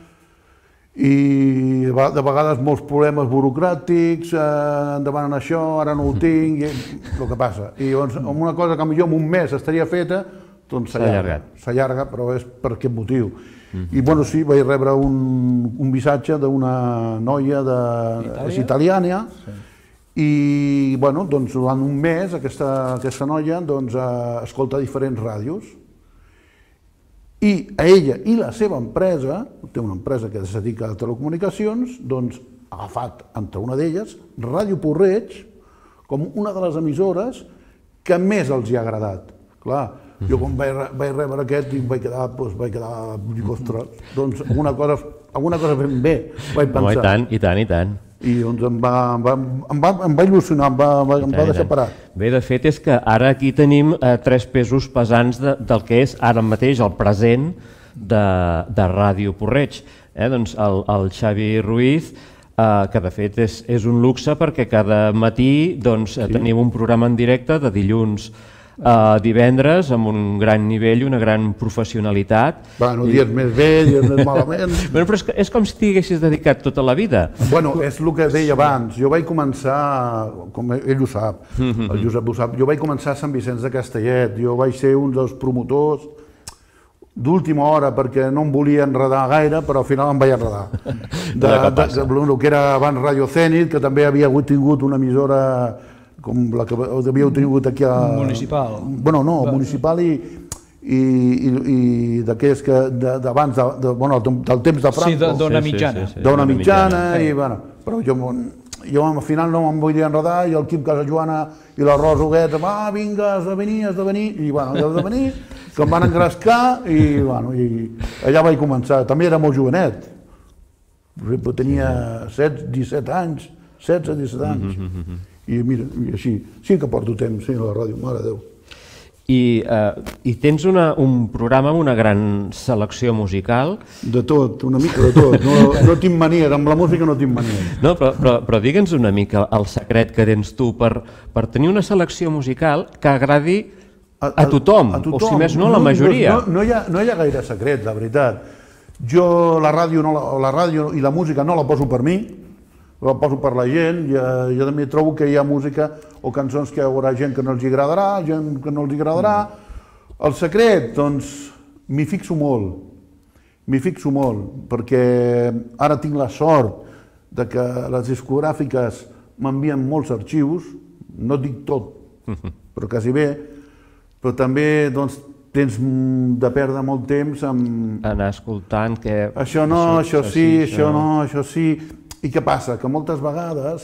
i de vegades molts problemes burocràtics, eh, em demanen això, ara no ho tinc, i el que passa. I llavors, amb una cosa que potser en un mes estaria feta, doncs s'allarga, s'allarga, però és per aquest motiu. I bueno, sí, vaig rebre un, un missatge d'una noia de, és italiana sí. i bueno, doncs, durant un mes aquesta, aquesta noia doncs, eh, escolta diferents ràdios i a ella i la seva empresa, té una empresa que es dedica a telecomunicacions, doncs ha agafat entre una d'elles Ràdio Porreig com una de les emissores que més els hi ha agradat. Clar, jo quan vaig, vaig rebre aquest i vaig quedar, doncs, vaig quedar, dic, ostres, doncs alguna cosa, alguna cosa ben bé, vaig pensar. No, i tant, i tant, i tant. I doncs em va, em va, em va, em va il·lusionar, em va, em va deixar parat. Bé, de fet és que ara aquí tenim eh, tres pesos pesants de, del que és ara mateix el present de, de Ràdio Porreig. Eh? Doncs el, el Xavi Ruiz que de fet és, és un luxe perquè cada matí doncs, sí. tenim un programa en directe de dilluns a divendres amb un gran nivell i una gran professionalitat. Bueno, dies més bé, dies més malament... Bueno, però és, és com si t'hi haguessis dedicat tota la vida. Bueno, és el que deia abans. Jo vaig començar, com ell ho sap, el Josep ho sap, jo vaig començar a Sant Vicenç de Castellet. Jo vaig ser un dels promotors d'última hora perquè no em volia enredar gaire, però al final em vaig enredar. De, de, de, de, que era abans Radio Zenit, que també havia tingut una emissora com la que havíeu tingut aquí a... Municipal. Bueno, no, municipal i, i, i, i d'aquells que d'abans, de, de, bueno, del temps de Franco. Sí, d'Ona Mitjana. Sí, sí, sí, d'Ona Mitjana, i bueno, però jo, jo al final no em volia enredar i el Quim Casajoana i la Rosa Huguet, ah, vinga, has de venir, has de venir, i bueno, has de venir, que em van engrescar i bueno, i allà vaig començar. També era molt jovenet, tenia setze, disset anys, setze, disset anys. I mira, i així, sí que porto temps, sí, a la ràdio, mare de Déu. I, eh, i tens una, un programa amb una gran selecció musical? De tot, una mica de tot, no, no tinc mania, amb la música no tinc mania. No, però, però, però digue'ns una mica el secret que tens tu per, per tenir una selecció musical que agradi a, a, tothom, a tothom, o si més no, a la majoria. No, no, no, hi ha, no hi ha gaire secret, la veritat. Jo la ràdio, no la, la ràdio i la música no la poso per mi, la poso per la gent. Jo, jo també trobo que hi ha música o cançons que hi haurà gent que no els agradarà, gent que no els agradarà. El secret, doncs, m'hi fixo molt, m'hi fixo molt, perquè ara tinc la sort de que les discogràfiques m'envien molts arxius, no dic tot, però quasi bé, però també, doncs, tens de perdre molt temps amb... Anar escoltant que... Això no, això, això sí, això no, això sí... I què passa? Que moltes vegades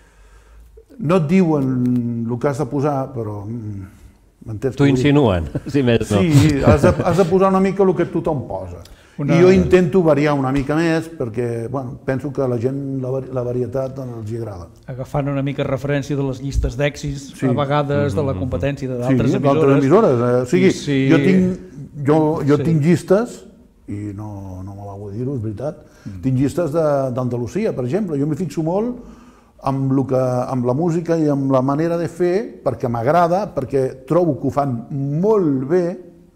no et diuen el que has de posar, però... T'ho insinuen, si més no. Sí, has de, has de posar una mica el que tothom posa. Una... I jo intento variar una mica més perquè bueno, penso que a la gent la, la varietat els hi agrada. Agafant una mica referència de les llistes d'èxits, sí. A vegades de la competència d'altres sí, emissores. emissores. Eh? O sigui, sí. jo tinc, jo, jo sí. tinc llistes, i no, no me va dir-ho, és veritat, mm. tinc llistes d'Andalusia, per exemple. Jo m'hi fixo molt amb, lo que, amb la música i amb la manera de fer, perquè m'agrada, perquè trobo que ho fan molt bé,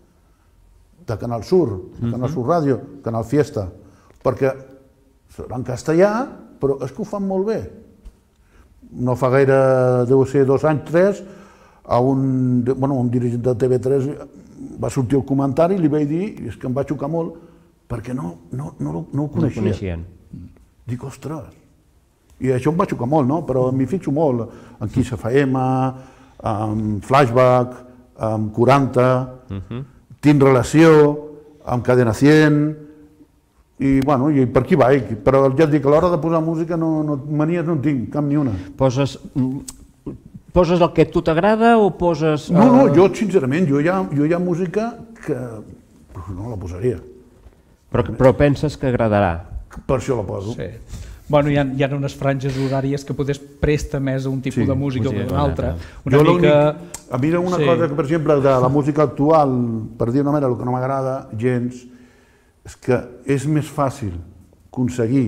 de Canal Sur, de Canal Sur Ràdio, Canal Fiesta, perquè serà en castellà, però és que ho fan molt bé. No fa gaire, deu ser dos anys, tres, a un, bueno, un dirigent de T V tres va sortir el comentari i li vaig dir, i és que em va xocar molt, perquè no, no, no, no ho coneixia. No coneixien. Dic, ostres, i això em va xocar molt, no? Però m'hi fixo molt, en Kiss F M, en Flashback, en quaranta, uh-huh. tinc relació amb Cadena cent, i, bueno, i per aquí vaig, però ja et dic, a l'hora de posar música no, no, manies no en tinc, cap ni una. Poses, poses el que a tu t'agrada o poses... No, no, jo sincerament, jo hi ha, jo hi ha música que no la posaria. Però, però penses que agradarà? Per això la poso. Sí. Bueno, hi ha, hi ha unes franges horàries que potser presta més a un tipus sí, de música que a una altra. Una jo mica... A mi una sí. cosa que, per exemple, de la música actual, per dir una manera, el que no m'agrada gens, és que és més fàcil aconseguir,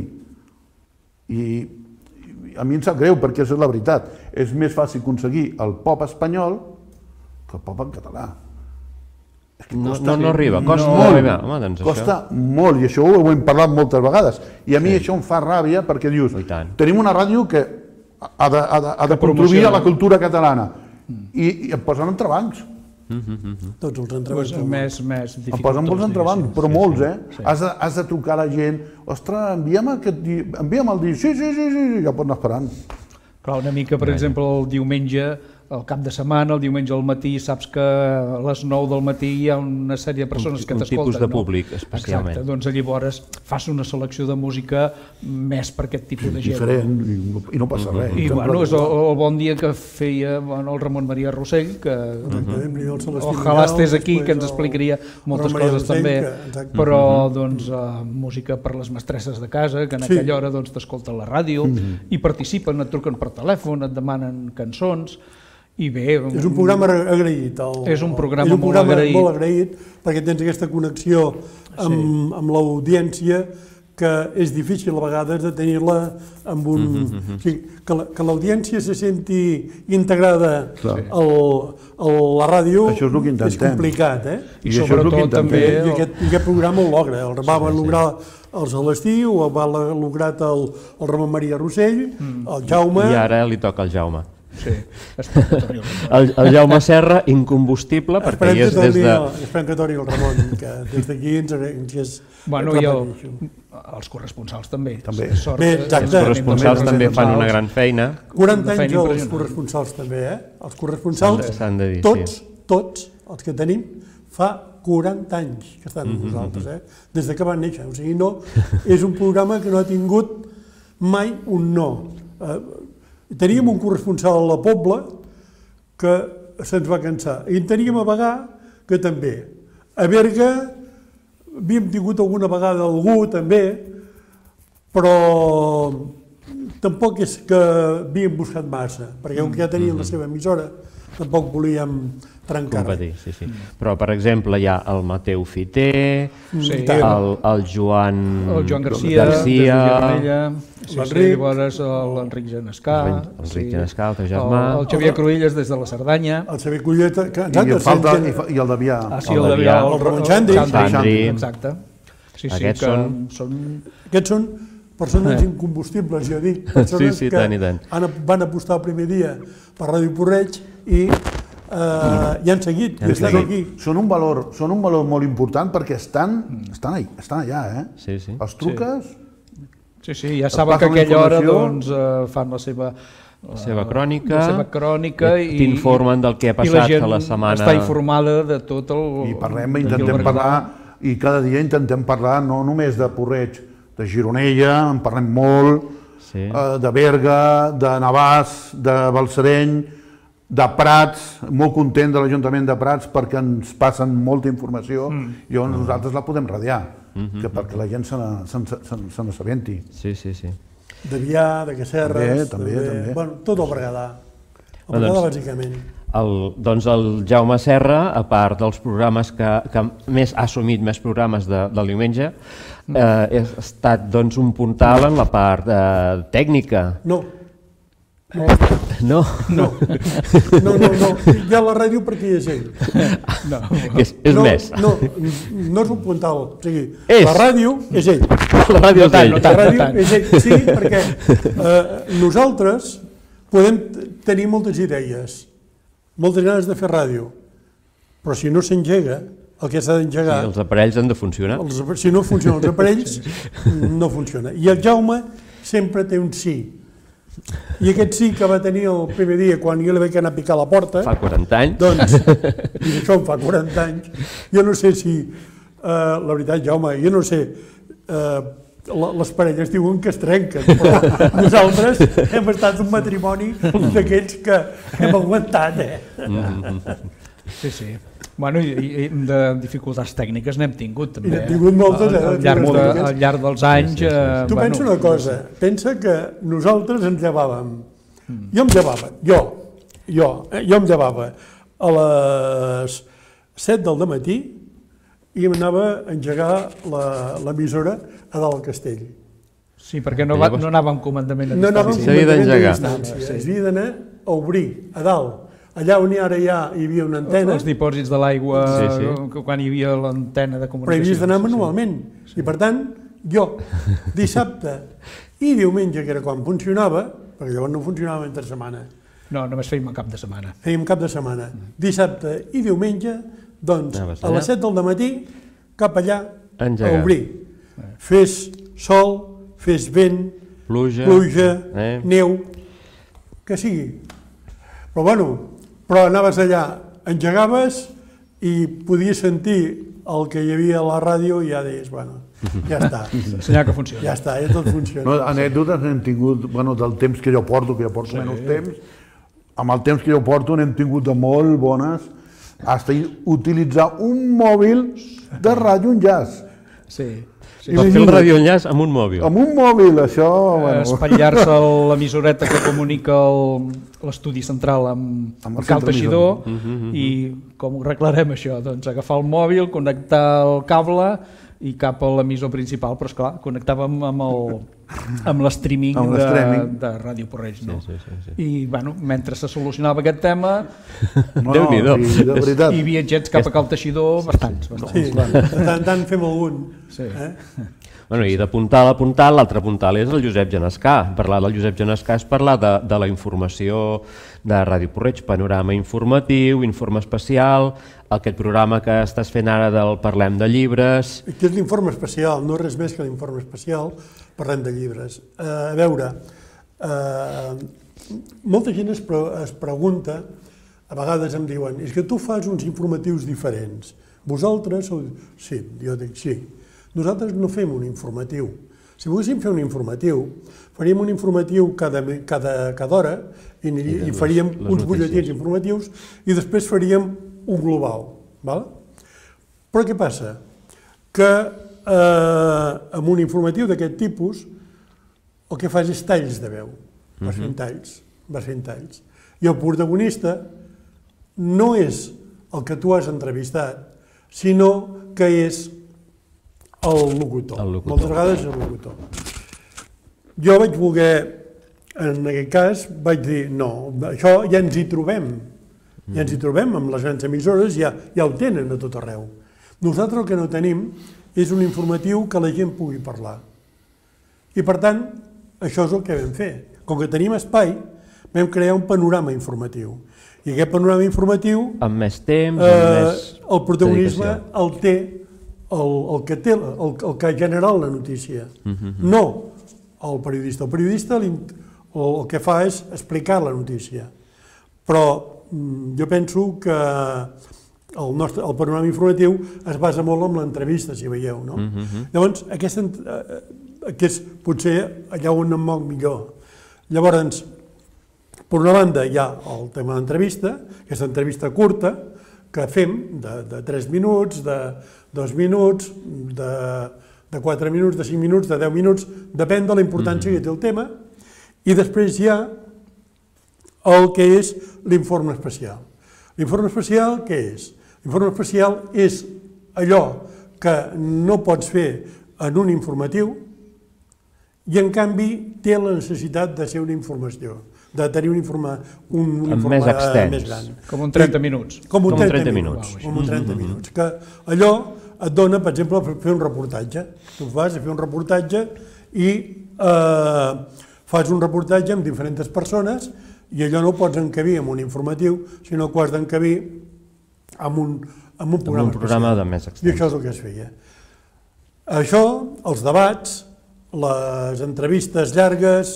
i, i a mi em sap greu perquè és la veritat, és més fàcil aconseguir el pop espanyol que el pop en català. No, no, no arriba, costa no, molt, arribar. Home, doncs costa això... molt, i això ho hem parlat moltes vegades, i a mi sí. això em fa ràbia perquè dius, tenim una ràdio que ha de, ha de, ha de contribuir a la cultura catalana, i, i et posen entrebancs. Mm-hmm. Tots els entrebancs. Pues més, més em posen molts entrebancs, sí, però sí, molts, eh? Sí. Has, de, has de trucar a la gent, ostres, envia'm, aquest, envia'm el disc, sí, sí, sí, sí, ja pots anar esperant. Clar, una mica, per exemple, el diumenge, el cap de setmana, el diumenge al matí, saps que a les nou del matí hi ha una sèrie de persones un, que t'escolten. Un tipus de públic, no? Especialment. Exacte, doncs llavors fas una selecció de música més per aquest tipus de gent. Diferent, i, i no passa res. I bueno, és el, el bon dia que feia bueno, el Ramon Maria Rossell, que uh-huh. ojalà estés aquí, que ens explicaria moltes coses també, però doncs música per les mestresses de casa, que en aquella hora t'escolten la ràdio i participen, et truquen per telèfon, et demanen cançons. I bé, és un programa agraït. El, és un programa, és un programa molt, agraït. molt agraït perquè tens aquesta connexió amb, sí. amb l'audiència que és difícil a vegades de tenir-la amb un... Mm-hmm. O sigui, que l'audiència se senti integrada al, a la ràdio això és, el que és complicat, eh? I, I sobretot també... I aquest, i aquest programa ho logra, el va sí, lograr els a l'estiu, ho va lograt el, el Ramon Maria Rossell, mm. el Jaume... I ara li toca al Jaume. Sí, el, el Jaume Serra, incombustible, perquè hi és des de... Esperem que torni el Ramon, que des d'aquí ens, ens és... Bueno, i el, els corresponsals també. també. Sort, Bé, els corresponsals també fan una gran feina. quaranta anys els corresponsals també, eh? Els corresponsals, dir, tots, sí. tots els que tenim, fa quaranta anys que estan amb nosaltres, eh? Des de que van néixer. O sigui, no, és un programa que no ha tingut mai un no. Eh, Teníem un corresponsal a la Pobla que se'ns va cansar. I en teníem a Bagà que també. A Berga havíem tingut alguna vegada algú també, però tampoc és que havíem buscat massa, perquè com que ja tenien la seva emissora, tampoc volíem trencar. Competir, sí, sí. Però, per exemple, hi ha el Mateu Fiter, sí. el, el Joan... El Joan Garcia, Garcia sí, l'Enric, sí, l'Enric Genescà, l'Enric sí. Genescà, el teu germà... El, el Xavier Cruïlles des de la Cerdanya... El Xavier Cruïlles... I, i, falta, i, i el Davià. Ah, sí, el, el Davià, el, el Ramon Xandri. Xandri. Exacte. Sí, sí, Aquests que són... són... Aquests són persones eh. incombustibles, jo dic, persones sí, sí, que tant i tant. Han, van apostar el primer dia per Ràdio Porreig i Uh, i han seguit, i estan aquí. Són un valor, són un valor molt important perquè estan, estan, ahí, estan allà, eh? Sí, sí. Els truques... Sí, sí, ja saben que a aquella hora doncs, uh, fan la seva... La seva crònica, la seva crònica i t'informen del que ha passat a la setmana. I la gent està informada de tot el... I parlem, intentem parlar, i cada dia intentem parlar no només de Porreig, de Gironella, en parlem molt, sí. uh, de Berga, de Navàs, de Balsareny, de Prats, molt content de l'Ajuntament de Prats perquè ens passen molta informació mm. i on nosaltres la podem radiar, mm-hmm. que perquè la gent se n'assabenti. Sí, sí, sí. De Vià, de Cacerres... També, també, també. Bueno, tot el Berguedà. El Berguedà, doncs, bàsicament. El, doncs el Jaume Serra, a part dels programes que, que més ha assumit més programes de, del diumenge, mm. eh, ha estat doncs, un puntal en la part eh, tècnica. No. No. No. No. No, no, no. Hi ha la ràdio perquè hi és ell. No. És, és no, més. No, no és un puntal. O sigui, és. La ràdio és ell. La ràdio és ell. No tant, la ràdio no és ell. Sí, perquè eh, nosaltres podem tenir moltes idees, moltes ganes de fer ràdio, però si no s'engega, el que s'ha d'engegar... Sí, els aparells han de funcionar. Els, si no funcionen els aparells, no funciona. I el Jaume sempre té un sí. I aquest sí que va tenir el primer dia quan jo li vaig anar a picar a la porta... Fa quaranta anys. Doncs, i això em fa quaranta anys. Jo no sé si, eh, la veritat, Jaume, jo no sé, eh, les parelles diuen que es trenquen, però nosaltres hem estat un matrimoni d'aquells que hem aguantat, eh? Sí, sí. Bueno, i, i de dificultats tècniques n'hem tingut, també. N'hem tingut moltes, eh? Al llarg, de, al llarg dels anys... Sí, sí, sí, sí. Tu bueno, pensa una cosa, pensa que nosaltres ens llevàvem, jo em llevava, jo, jo, eh, jo em llevava a les set del matí i em anava a engegar l'emissora a dalt al castell. Sí, perquè no, va, no anava amb comandament a distància. No anava amb comandament a distància, s'havia d'anar a obrir, a dalt. Allà on ara ja hi havia una antena... Els dipòsits de l'aigua, sí, sí. quan hi havia l'antena de comunicació. Però hi havies d'anar manualment. Sí. I per tant, jo, dissabte i diumenge, que era quan funcionava, perquè llavors no funcionava entre setmana. No, només fèiem cap de setmana. Fèiem cap de setmana. Dissabte i diumenge, doncs, a les set del matí, cap allà, a obrir. Fes sol, fes vent, pluja, pluja eh? neu, que sigui. Però bueno, però anaves allà, engegaves i podies sentir el que hi havia a la ràdio i ja deies, bueno, ja està. Senyal que funciona. Ja està, ja tot funciona. No, anècdotes n'hem tingut, bueno, del temps que jo porto, que jo porto sí. menys temps, amb el temps que jo porto n'hem tingut de molt bones, hasta utilitzar un mòbil de ràdio enllaç. Sí. Sí. Per fer el radioenllaç amb un mòbil. Amb un mòbil, això... Bueno. Espatllar-se l'emissoreta que comunica el, l'estudi central amb, Amb el amb Cal centre Teixidor emissor. Mhm, mhm. i com ho arreglarem això? Doncs agafar el mòbil, connectar el cable i cap a l'emissor principal, però esclar, connectàvem amb el amb l'streaming Amb de, l'streaming. de Ràdio Porreig, no? Sí, sí, sí, sí. I bueno, mentre se solucionava aquest tema No, Déu-n'hi-do. sí, de veritat. i viatgets cap a Cal Teixidor, bastants, bastants. Sí, de tant en tant fem algun. Sí. Eh? Bueno, i de puntal a puntal, l'altre puntal és el Josep Genescà. Parlar del Josep Genescà és parlar de, de la informació de Ràdio Porreig, panorama informatiu, informe especial, aquest programa que estàs fent ara del Parlem de llibres... Aquest és l'informe especial, no res més que l'informe especial, parlem de llibres. Eh, a veure, eh, molta gent es, pre es pregunta, a vegades em diuen, és que tu fas uns informatius diferents. Vosaltres? Sí, jo dic sí. Nosaltres no fem un informatiu. Si volguéssim fer un informatiu, faríem un informatiu cada, cada, cada hora i, I, i faríem les, les uns butlletins informatius i després faríem un global. Val? Però què passa? Que eh, amb un informatiu d'aquest tipus el que fas és talls de veu. Vas fent talls, vas fent talls. I el protagonista no és el que tu has entrevistat, sinó que és el locutor. El locutor. Moltes vegades el locutor. Jo vaig voler, en aquest cas, vaig dir, no, això ja ens hi trobem. Ja ens hi trobem amb les grans emissores, ja, ja ho tenen a tot arreu. Nosaltres el que no tenim és un informatiu que la gent pugui parlar. I per tant, això és el que vam fer. Com que tenim espai, vam crear un panorama informatiu. I aquest panorama informatiu... Amb més temps, eh, amb més el protagonisme dedicació. el té el, el, que té el, el que ha generat la notícia. Mhm. No el periodista. El periodista el, el que fa és explicar la notícia. Però mm, jo penso que el, nostre, el panorama informatiu es basa molt en l'entrevista, si veieu, no? Mhm. Llavors, aquesta, eh, que és potser allà on em moc millor. Llavors, per una banda hi ha el tema de l'entrevista, aquesta entrevista curta que fem de, de tres minuts, de dos minuts, de, de quatre minuts, de cinc minuts, de deu minuts, depèn de la importància mm-hmm. que té el tema, i després hi ha el que és l'informe especial. L'informe especial què és? L'informe especial és allò que no pots fer en un informatiu i en canvi té la necessitat de ser una informació, de tenir un informe, un, un informe més extens. més gran. Com un trenta minuts. Com un Com un trenta, trenta minuts. minuts. Com un trenta minuts. Que allò et dona, per exemple, per fer un reportatge. Tu vas a fer un reportatge i eh, fas un reportatge amb diferents persones i allò no ho pots encabir en un informatiu, sinó que ho has d'encabir en un, en un programa, un programa especial. de més extens. I això és el que es feia. Això, els debats, les entrevistes llargues,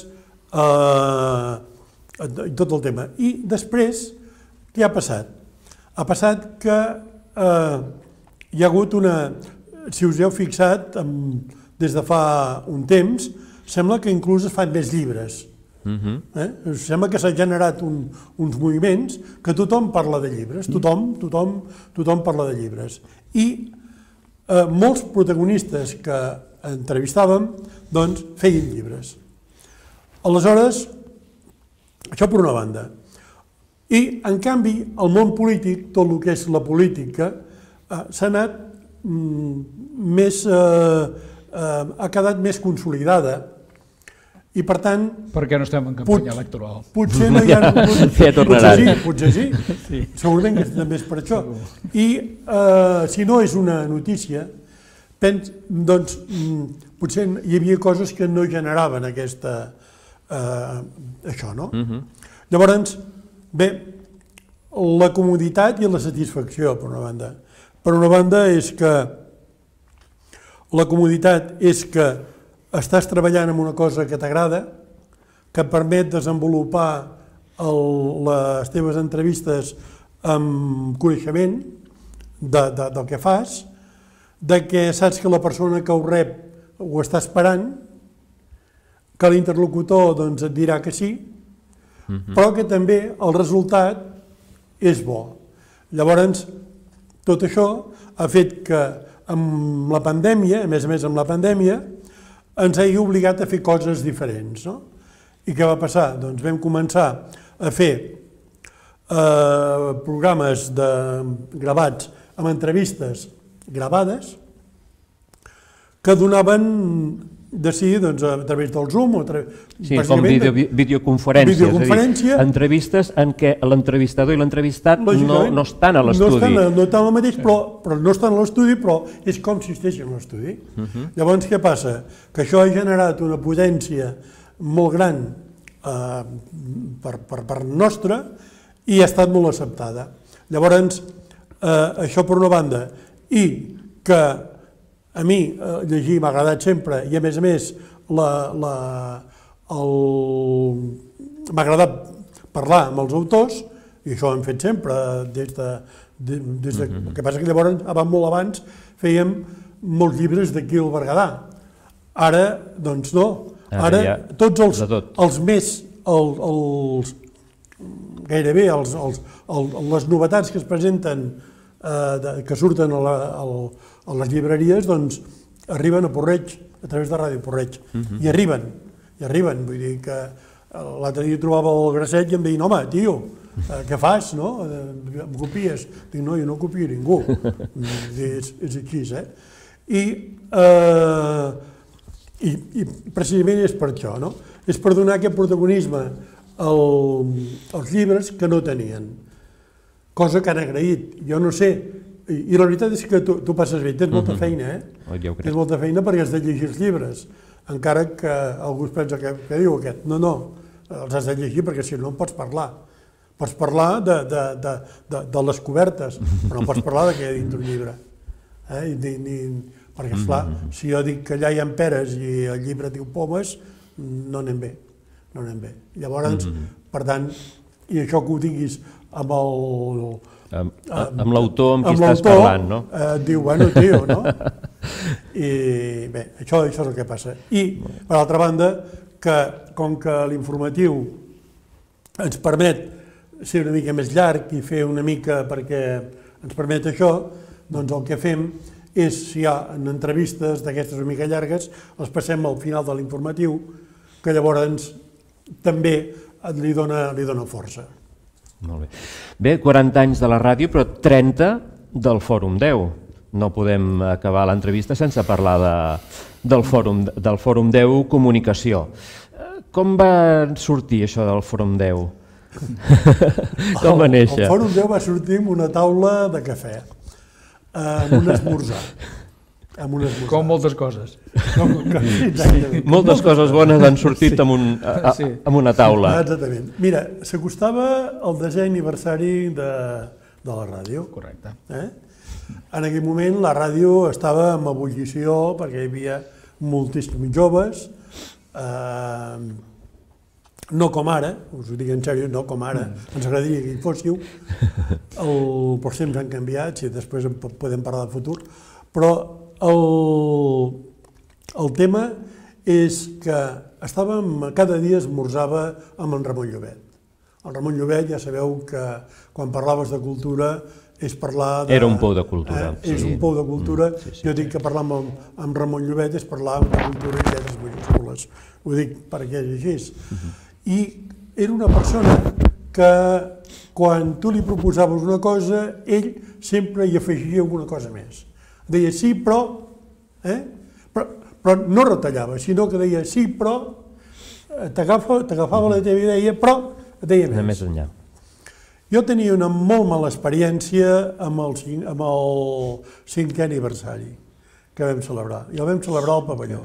eh, i tot el tema. I després, què ha passat? Ha passat que eh, hi ha hagut una... Si us heu fixat, amb, des de fa un temps, sembla que inclús es fan més llibres. Mhm. Eh? Sembla que s'ha generat un, uns moviments que tothom parla de llibres, tothom, tothom, tothom parla de llibres. I eh, molts protagonistes que entrevistàvem, doncs, feien llibres. Aleshores, això per una banda. I, en canvi, el món polític, tot el que és la política, eh, s'ha anat mm, més... Eh, eh, ha quedat més consolidada. I, per tant... Perquè no estem en campanya electoral. Potser no hi ha... Ja tornaran. Potser sí, potser sí. sí. Segurament que també és per això. I, eh, si no és una notícia, pens, doncs, mm, potser hi havia coses que no generaven aquesta... Eh, això, no? Mhm. Llavors, bé, la comoditat i la satisfacció, per una banda. Per una banda és que la comoditat és que estàs treballant en una cosa que t'agrada, que et permet desenvolupar el, les teves entrevistes amb coneixement de, de, del que fas, de que saps que la persona que ho rep ho està esperant, que l'interlocutor doncs, et dirà que sí, mm-hmm. però que també el resultat és bo. Llavors, tot això ha fet que amb la pandèmia, a més a més amb la pandèmia, ens hagi obligat a fer coses diferents. No? I què va passar? Doncs vam començar a fer eh, programes de, gravats amb entrevistes gravades que donaven de si doncs, a través del Zoom o a través, sí, com video, videoconferències, videoconferència, és a dir, entrevistes en què l'entrevistador i l'entrevistat no, no estan a l'estudi. No estan, no estan al mateix, però, però no estan a l'estudi, però és com si estiguessin a l'estudi. Uh -huh. Llavors, què passa? Que això ha generat una potència molt gran eh, per, per part nostra i ha estat molt acceptada. Llavors, eh, això per una banda, i que a mi eh, llegir m'ha agradat sempre i a més a més m'ha agradat parlar amb els autors i això ho hem fet sempre des de... de, des de mm-hmm. El que passa que llavors, abans, molt abans, fèiem molts llibres d'aquí al Berguedà. Ara, doncs no. Ara, ja, tots els, tot. els més, el, els, gairebé els, els, el, les novetats que es presenten, eh, de, que surten a la, al, a les llibreries, doncs, arriben a Porreig, a través de Ràdio Porreig. Uh-huh. I arriben, i arriben. Vull dir que l'altre dia trobava el Grasset i em deien, home, tio, eh, què fas, no? Em copies? Dic, no, jo no copio ningú. és, és així, eh? I, eh, i, i precisament és per això, no? És per donar aquest protagonisme al, als llibres que no tenien. Cosa que han agraït. Jo no sé, i la veritat és que tu, tu passes bé, tens molta feina, eh? Oh, ja tens molta feina perquè has de llegir els llibres, encara que algú es pensa que, que diu aquest. No, no, els has de llegir perquè si no en pots parlar. Pots parlar de, de, de, de, de les cobertes, però no pots parlar de què hi ha dins un llibre. Eh? I, ni, ni, perquè, esclar, si jo dic que allà hi ha peres i el llibre diu pomes, no anem bé, no anem bé. Llavors, per tant, i això que ho diguis amb el... Amb, amb l'autor amb qui estàs parlant, no? Eh, et diu, bueno, tio, no? I bé, això, això és el que passa. I, per altra banda, que com que l'informatiu ens permet ser una mica més llarg i fer una mica perquè ens permet això, doncs el que fem és, si hi ha entrevistes d'aquestes una mica llargues, les passem al final de l'informatiu, que llavors també li dona, li dona força. Molt bé. Bé, quaranta anys de la ràdio, però trenta del Fòrum deu. No podem acabar l'entrevista sense parlar de, del, Fòrum, del Fòrum deu Comunicació. Com va sortir això del Fòrum deu? Com va néixer? El Fòrum deu va sortir amb una taula de cafè, amb un esmorzar. Amb un esmorzar. Com moltes coses. Com, com, sí. Moltes coses bones han sortit sí. amb, un, a, a, amb una taula. Exactament. Mira, s'acostava el desè aniversari de, de la ràdio. Correcte. Eh? En aquell moment la ràdio estava en ebullició perquè hi havia moltíssims joves, eh, no com ara, us ho dic en sèrio, no com ara, mm. ens agradaria que hi fóssiu, el, els temps han canviat, si després podem parlar de futur, però el, el tema és que estàvem, cada dia esmorzava amb en Ramon Llobet. El Ramon Llobet, ja sabeu que quan parlaves de cultura és parlar de... Era un pou de cultura. Eh, és sí. un pou de cultura. Mm, sí, sí, jo dic que parlar amb, amb Ramon Llobet és parlar de cultura i lletres majúscules. Ho dic perquè és així. Uh-huh. I era una persona que quan tu li proposaves una cosa, ell sempre hi afegia alguna cosa més. Deia sí, però, eh? però, però no retallava, sinó que deia sí, però, t'agafava la teva idea, però et deia més. Més enllà. Jo tenia una molt mala experiència amb el, amb el cinquè aniversari que vam celebrar. I el vam celebrar al pavelló.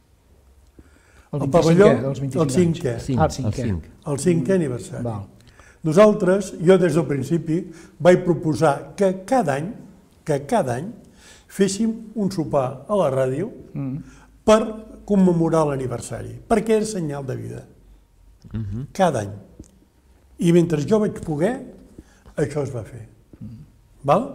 El, el pavelló, el cinquè. Ah, el cinquè. El cinquè aniversari. Val. Nosaltres, jo des del principi, vaig proposar que cada any, que cada any, féssim un sopar a la ràdio mm. per commemorar l'aniversari, perquè és senyal de vida. Mm-hmm. Cada any. I mentre jo vaig poder, això es va fer. Mm. Val?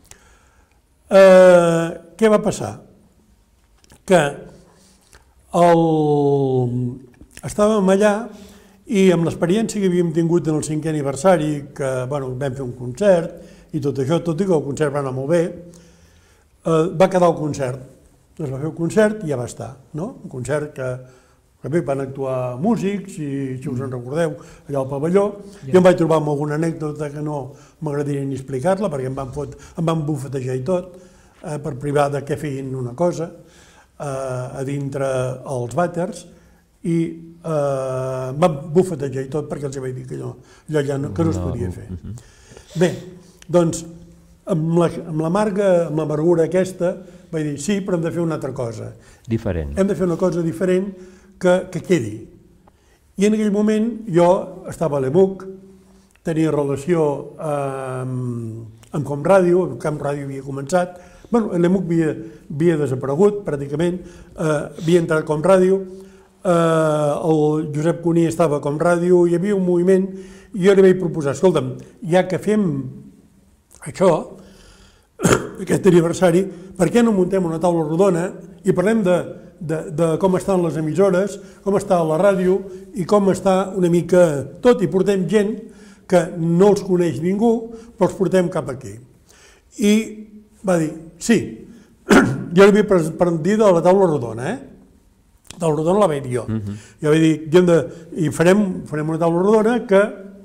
Eh, què va passar? Que el... estàvem allà i amb l'experiència que havíem tingut en el cinquè aniversari, que bueno, vam fer un concert i tot això, tot i que el concert va anar molt bé, eh, va quedar el concert. Es va fer un concert i ja va estar, no? Un concert que També van actuar músics, i si us en recordeu, allà al pavelló. Jo em vaig trobar amb alguna anècdota que no m'agradaria ni explicar-la, perquè em van, fot, em van bufetejar i tot, eh, per privar de què feien una cosa, eh, a dintre els vàters, i eh, em van bufetejar i tot perquè els vaig dir que allò, allò ja no, que no es podia fer. Bé, doncs, amb la, amb l'amarga, amb l'amargura aquesta, vaig dir, sí, però hem de fer una altra cosa. Diferent. Hem de fer una cosa diferent que, que quedi. I en aquell moment jo estava a l'E M U C, tenia relació amb, amb Com Ràdio, Com Ràdio havia començat, bueno, l'E M U C havia, havia desaparegut pràcticament, eh, havia entrat Com Ràdio, eh, el Josep Cuní estava a Com Ràdio, hi havia un moviment, i jo li vaig proposar, escolta'm, ja que fem això, aquest aniversari, per què no muntem una taula rodona i parlem de De, de com estan les emissores, com està la ràdio i com està una mica tot, i portem gent que no els coneix ningú, però els portem cap aquí. I va dir, sí, jo l'havia prentit de la taula rodona, eh? La taula rodona la vaig dir jo. Uh-huh. Jo vaig dir, de, i farem, farem una taula rodona que...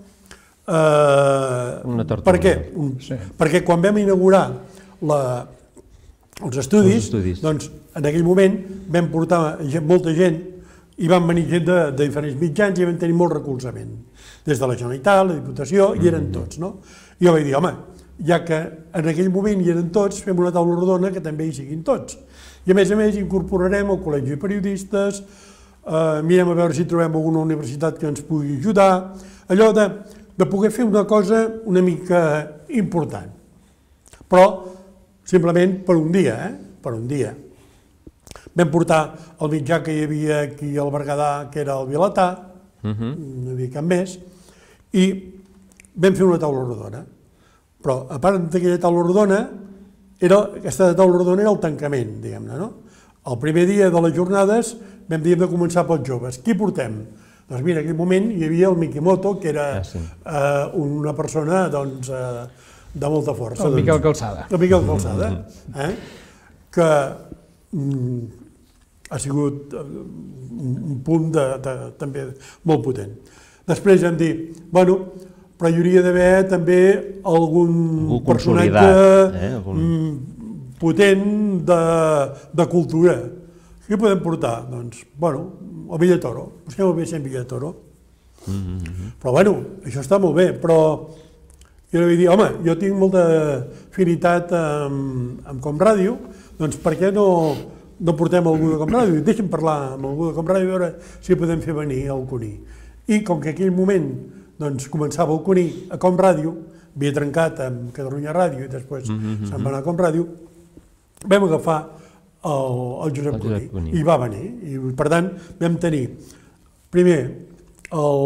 Eh, una torta. Per què? Un, sí. Perquè quan vam inaugurar la... Els estudis, els estudis, doncs en aquell moment vam portar gent, molta gent, i van venir gent de, de diferents mitjans i vam tenir molt recolzament. Des de la Generalitat, la Diputació, hi eren tots, no? I jo vaig dir, home, ja que en aquell moment hi eren tots, fem una taula rodona que també hi siguin tots. I a més a més incorporarem el Col·legi de Periodistes, eh, mirem a veure si trobem alguna universitat que ens pugui ajudar, allò de, de poder fer una cosa una mica important. Però simplement per un dia, eh? Per un dia. Vam portar el mitjà que hi havia aquí al Berguedà, que era el Vilatà, uh-huh. no hi havia cap més, i vam fer una taula rodona. Però, a part d'aquella taula rodona, era, aquesta taula rodona era el tancament, diguem-ne, no? El primer dia de les jornades vam dir de començar pels joves. Qui portem? Doncs mira, en aquell moment hi havia el Mikimoto, que era ah, sí. eh, una persona, doncs, eh, de molta força. El Miquel Calçada. El Miquel Calçada, eh? que mm, ha sigut un punt de, de, també molt potent. Després hem dit, bueno, però hi hauria d'haver també algun Algú personatge eh? algun... potent de, de cultura. Què podem portar? Doncs, bueno, el Villatoro. Busquem el Vicent Villatoro. Mm-hmm. Però, bueno, això està molt bé, però jo li vaig dir, home, jo tinc molta afinitat amb, amb Com Ràdio, doncs per què no, no portem algú de Com Ràdio? Deixa'm parlar amb algú de Com Ràdio a veure si podem fer venir el Cuní. I com que en aquell moment doncs, començava el Cuní a Com Ràdio, havia trencat amb Catalunya Ràdio i després mm-hmm. se'n va anar a Com Ràdio, vam agafar el, el Josep el Cuní, Cuní i va venir. I per tant vam tenir primer el,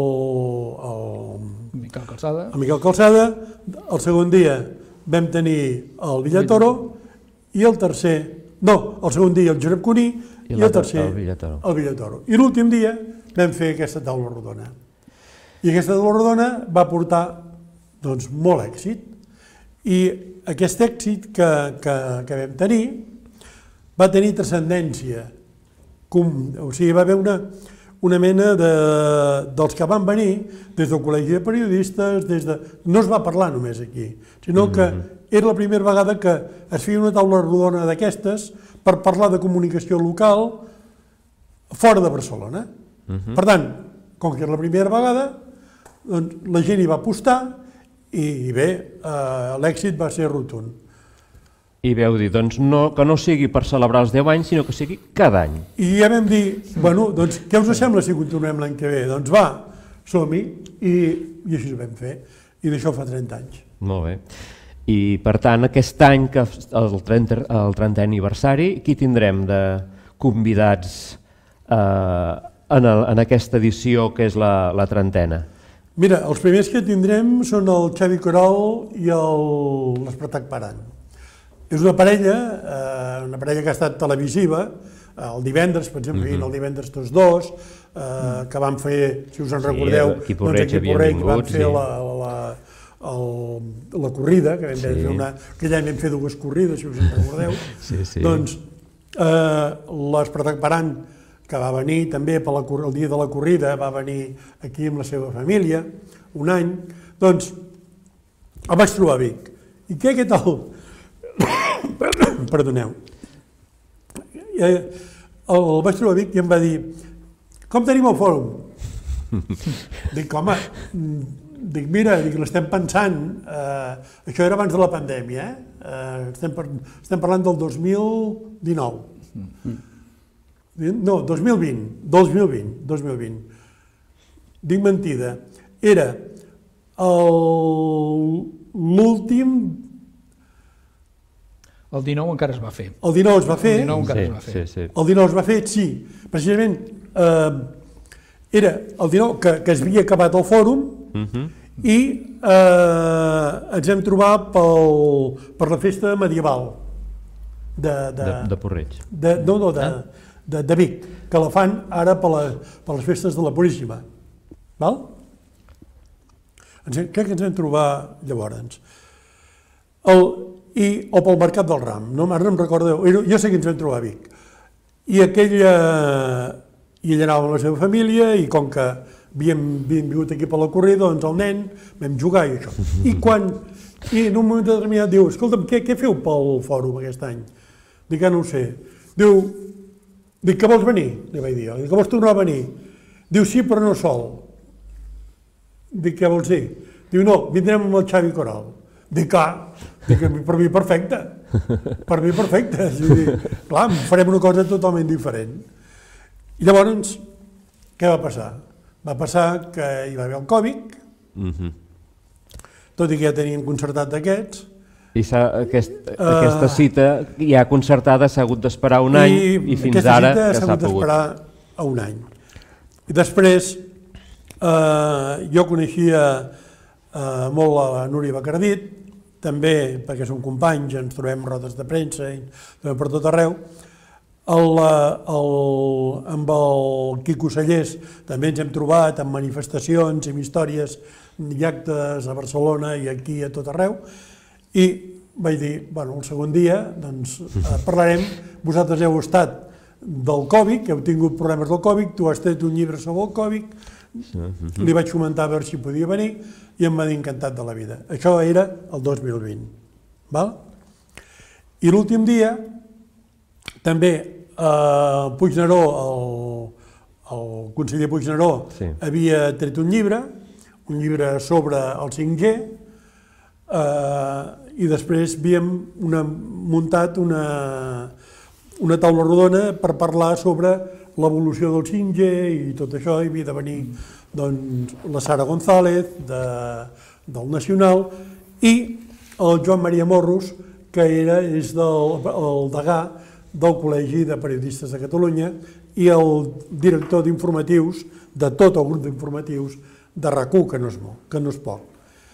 el Miquel Calçada. El Miquel Calçada, el segon dia vam tenir el Villatoro i el tercer, no, el segon dia el Josep Cuní i, i el tercer el Villatoro. el Villatoro. I l'últim dia vam fer aquesta taula rodona. I aquesta taula rodona va portar doncs, molt èxit. I aquest èxit que, que, que vam tenir va tenir transcendència. Com, o sigui, va haver una... una mena de, dels que van venir des del Col·legi de Periodistes, des de, no es va parlar només aquí, sinó que era la primera vegada que es feia una taula rodona d'aquestes per parlar de comunicació local fora de Barcelona. Uh-huh. Per tant, com que era la primera vegada, doncs, la gent hi va apostar i, i bé, eh, l'èxit va ser rotund. I veu dir, doncs, no, que no sigui per celebrar els deu anys, sinó que sigui cada any. I ja vam dir, bueno, doncs, què us sembla si continuem l'any que ve? Doncs va, som-hi, i, i així ho vam fer. I d'això fa trenta anys. Molt bé. I, per tant, aquest any, que el trentè, el trentè aniversari, qui tindrem de convidats eh, en, el, en aquesta edició, que és la, la trentena? Mira, els primers que tindrem són el Xavi Coral i l'Espartac Paran. És una parella, eh, una parella que ha estat televisiva, eh, el divendres, per exemple, uh-huh. el divendres tots dos, eh, uh-huh. que van fer, si us en sí, recordeu, aquí Porreig doncs, havien vingut, van fer sí. la, la, el, la corrida, que vam sí. fer una, aquell any vam fer dues corrides, si us en recordeu, sí, sí. doncs eh, l'Espartac Paran que va venir també per la, el dia de la corrida, va venir aquí amb la seva família, un any, doncs el vaig trobar a Vic. I què, què tal? Perdoneu. El vaig trobar a Vic i em va dir, com tenim el fòrum? Dic, home, dic, mira, dic, l'estem pensant, eh, això era abans de la pandèmia, eh? Eh, estem, par estem parlant del dos mil dinou. No, dos mil vint, dos mil vint, dos mil vint. Dic mentida. Era l'últim... El dinou encara es va fer. El dinou es va fer. El dinou encara es va fer. Sí, sí. El dinou es va fer, sí. Precisament eh, era el dinou que, que es havia acabat el fòrum uh-huh. i eh, ens vam trobar pel, per la festa medieval de, de, de, de Porreig. De, no, no, de, de, de Vic, que la fan ara per, la, per les festes de la Puríssima. Val? Ens, crec que ens vam trobar llavors. El, i, o pel Mercat del Ram, no, ara no em recordo, jo sé que ens vam trobar a Vic. I aquella, i ell anava amb la seva família, i com que havíem, havíem vingut aquí per la corrida, doncs el nen, vam jugar i això. I quan, i en un moment determinat diu, escolta'm, què, què feu pel fòrum aquest any? Dic, que no ho sé. Diu, dic, que vols venir? Li vaig dir, dic, que vols tornar a venir? Diu, sí, però no sol. Dic, què vols dir? Diu, no, vindrem amb el Xavi Coral. Dic, ah, dic, per mi perfecte, per mi perfecte. Dic, clar, farem una cosa totalment diferent. I llavors, què va passar? Va passar que hi va haver el Covid, uh-huh. tot i que ja tenien concertat d'aquests. I aquest, uh, aquesta cita ja concertada s'ha hagut d'esperar un any i, i fins ara que s'ha pogut. Aquesta cita s'ha hagut d'esperar a un any. I després, eh, jo coneixia eh, molt la Núria Bacardit, també perquè som companys, ens trobem rodes de premsa i per tot arreu. El, el, amb el Quico Sallés també ens hem trobat en manifestacions, en històries i actes a Barcelona i aquí a tot arreu. I vaig dir, bueno, el segon dia, doncs, eh, parlarem, vosaltres heu estat del Covid, heu tingut problemes del Covid, tu has tret un llibre sobre el Covid, li vaig comentar a veure si podia venir i em va dir encantat de la vida. Això era el dos mil vint. Val? I l'últim dia, també, eh, Puigneró, el, el conseller Puigneró, sí. havia tret un llibre, un llibre sobre el cinc G, eh, i després havíem una, muntat una, una taula rodona per parlar sobre l'evolució del cinc G i tot això, i havia de venir doncs, la Sara González de, del Nacional i el Joan Maria Morros, que era, és del, el degà del Col·legi de Periodistes de Catalunya i el director d'informatius, de tot el grup d'informatius de RAC u, que no és molt, que no és poc.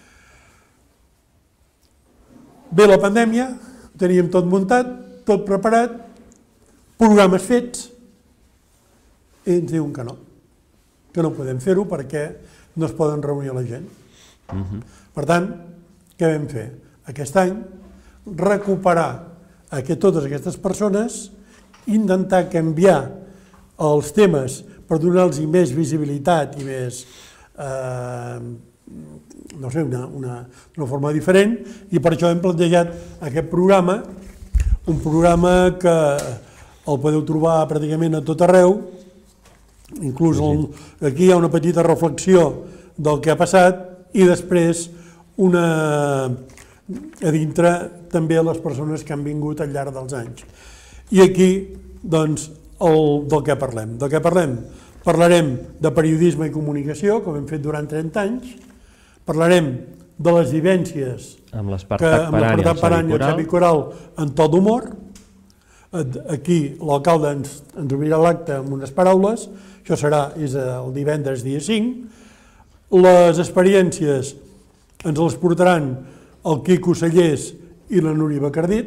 Ve la pandèmia, teníem tot muntat, tot preparat, programes fets, i ens diuen que no, que no podem fer-ho perquè no es poden reunir la gent. Uh-huh. Per tant, què vam fer? Aquest any, recuperar aquest, totes aquestes persones, intentar canviar els temes per donar-los més visibilitat i més... Eh, no sé, una, una, una forma diferent, i per això hem plantejat aquest programa, un programa que el podeu trobar pràcticament a tot arreu, inclús el, aquí hi ha una petita reflexió del que ha passat i després una, a dintre també les persones que han vingut al llarg dels anys. I aquí, doncs, el, del que parlem. Del que parlem? Parlarem de periodisme i comunicació, com hem fet durant trenta anys, parlarem de les vivències amb l'Espartac Parany i el Xavi Coral en to d'humor. Aquí l'alcalde ens, ens obrirà l'acte amb unes paraules, això serà és el divendres dia cinc. Les experiències ens les portaran el Quico Sallés i la Núria Bacardit.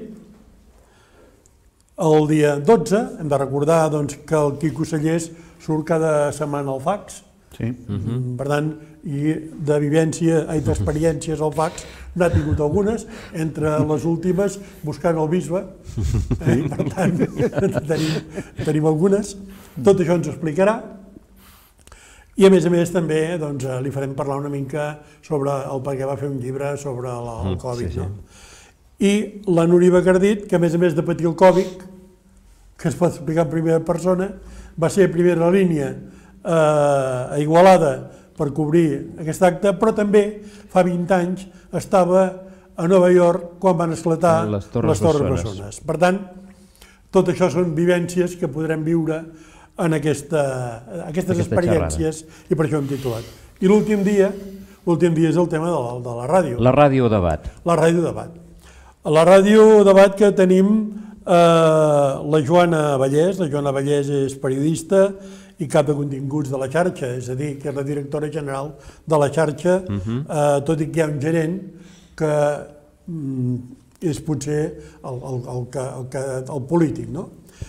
El dia dotze hem de recordar doncs, que el Quico Sallés surt cada setmana al fax. Sí. Uh-huh. Per tant, i de vivència i d'experiències al fax n'ha tingut algunes, entre les últimes buscant el bisbe, eh? I per tant tenim, tenim algunes. Tot això ens explicarà. I a més a més també doncs, li farem parlar una mica sobre el per què va fer un llibre sobre el, el Covid. Sí, sí. No? I la Núria Bacardit, que a més a més de patir el Covid, que es pot explicar en primera persona, va ser a primera línia eh, a Igualada per cobrir aquest acte, però també fa vint anys estava a Nova York quan van esclatar les Torres, les torres Bessones. Per tant, tot això són vivències que podrem viure en aquesta, aquestes aquesta experiències xerrada. I per això hem titulat. I l'últim dia, l'últim dia és el tema de la, de la ràdio. La ràdio debat. La ràdio debat. A la ràdio debat que tenim eh, la Joana Vallès, la Joana Vallès és periodista i cap de continguts de la xarxa, és a dir, que és la directora general de la xarxa, uh-huh. eh, tot i que hi ha un gerent que mm, és potser el, el, el, el, el, el polític, no?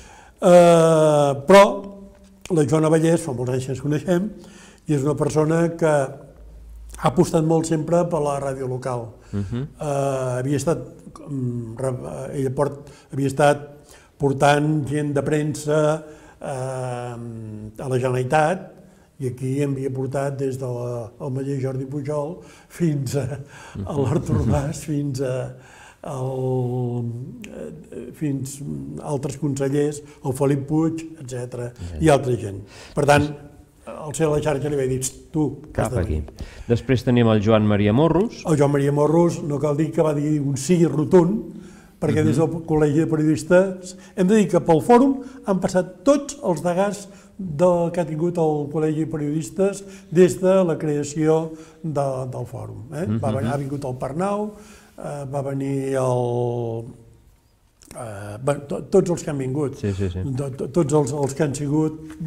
Eh, però la Joana Vallès, fa molts anys que ens coneixem, i és una persona que ha apostat molt sempre per la ràdio local. Uh-huh. eh, havia estat, ella port, havia estat portant gent de premsa eh, a la Generalitat, i aquí hem havia portat des del de mateix Jordi Pujol fins a, a l'Artur Mas, fins a el, fins a altres consellers, el Felip Puig, etcètera, i altra gent. Per tant, al ser a la xarxa li vaig dir, tu, cap aquí. Després tenim el Joan Maria Morros. El Joan Maria Morros, no cal dir que va dir un sí rotund, perquè des del Col·legi de Periodistes hem de dir que pel fòrum han passat tots els degàs del que ha tingut el Col·legi de Periodistes des de la creació de, del fòrum. Eh? Va venir, ha vingut el Pernau, eh, va venir el... Eh, to, tots els que han vingut, sí, sí, sí. To, to, tots els, els que han sigut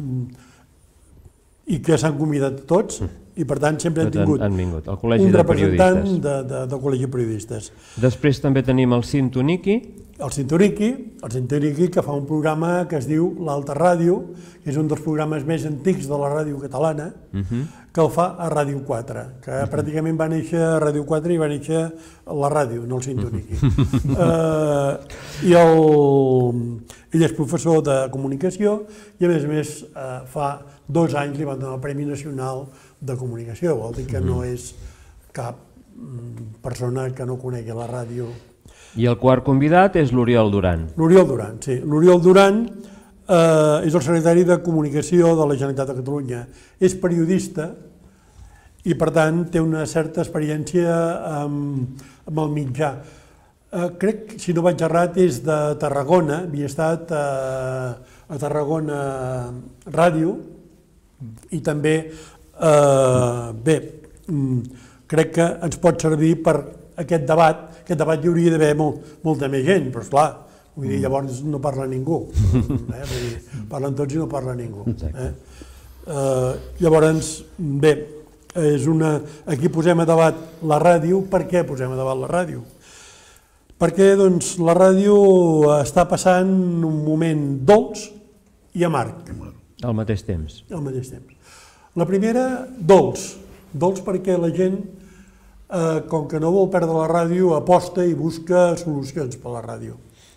i que s'han convidat tots, i per tant sempre han tingut han vingut, el Col·legi un de representant Periodistes. de, de, del Col·legi de Periodistes. Després també tenim el Cintoniki. El Cintoniki, el Cintoniki que fa un programa que es diu l'Alta Ràdio, que és un dels programes més antics de la ràdio catalana, uh-huh. que el fa a Ràdio quatre, que uh-huh. pràcticament va néixer a Ràdio quatre i va néixer a la ràdio, no el Cintoniki. Uh-huh. uh, I el, ell és professor de comunicació i a més a més uh, fa dos anys li van donar el Premi Nacional de Comunicació, vol dir que no és cap persona que no conegui la ràdio. I el quart convidat és l'Oriol Duran. L'Oriol Duran, sí. L'Oriol Duran eh, és el secretari de Comunicació de la Generalitat de Catalunya. És periodista i, per tant, té una certa experiència amb, amb el mitjà. Eh, crec, si no vaig errat, és de Tarragona, havia estat eh, a Tarragona Ràdio, i també, eh, bé, crec que ens pot servir per aquest debat. Aquest debat hi hauria d'haver molt, molta més gent, però esclar, vull dir, llavors no parla ningú. Eh? Vull dir, parlen tots i no parla ningú. Eh? Eh, llavors, bé, és una, aquí posem a debat la ràdio. Per què posem a debat la ràdio? Perquè doncs, la ràdio està passant un moment dolç i amarg. Al mateix temps. Al mateix temps. La primera, dolç. Dolç perquè la gent, eh, com que no vol perdre la ràdio, aposta i busca solucions per la ràdio.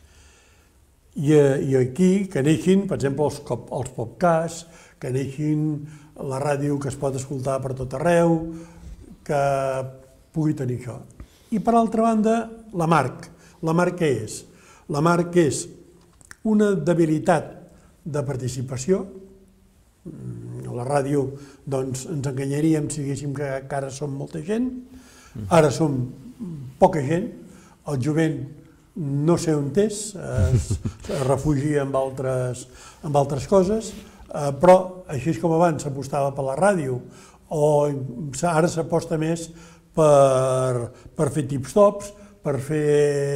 I, i aquí, que neixin, per exemple, els, els podcasts, que neixin la ràdio que es pot escoltar per tot arreu, que pugui tenir això. I per altra banda, la marc. La marc què és? La marc és una debilitat de participació. A la ràdio doncs, ens enganyaríem si diguéssim que ara som molta gent, ara som poca gent, el jovent no sé on és, es, es refugia amb altres, amb altres coses, eh, però així com abans s'apostava per la ràdio, o ara s'aposta més per, per fer tips-tops, per fer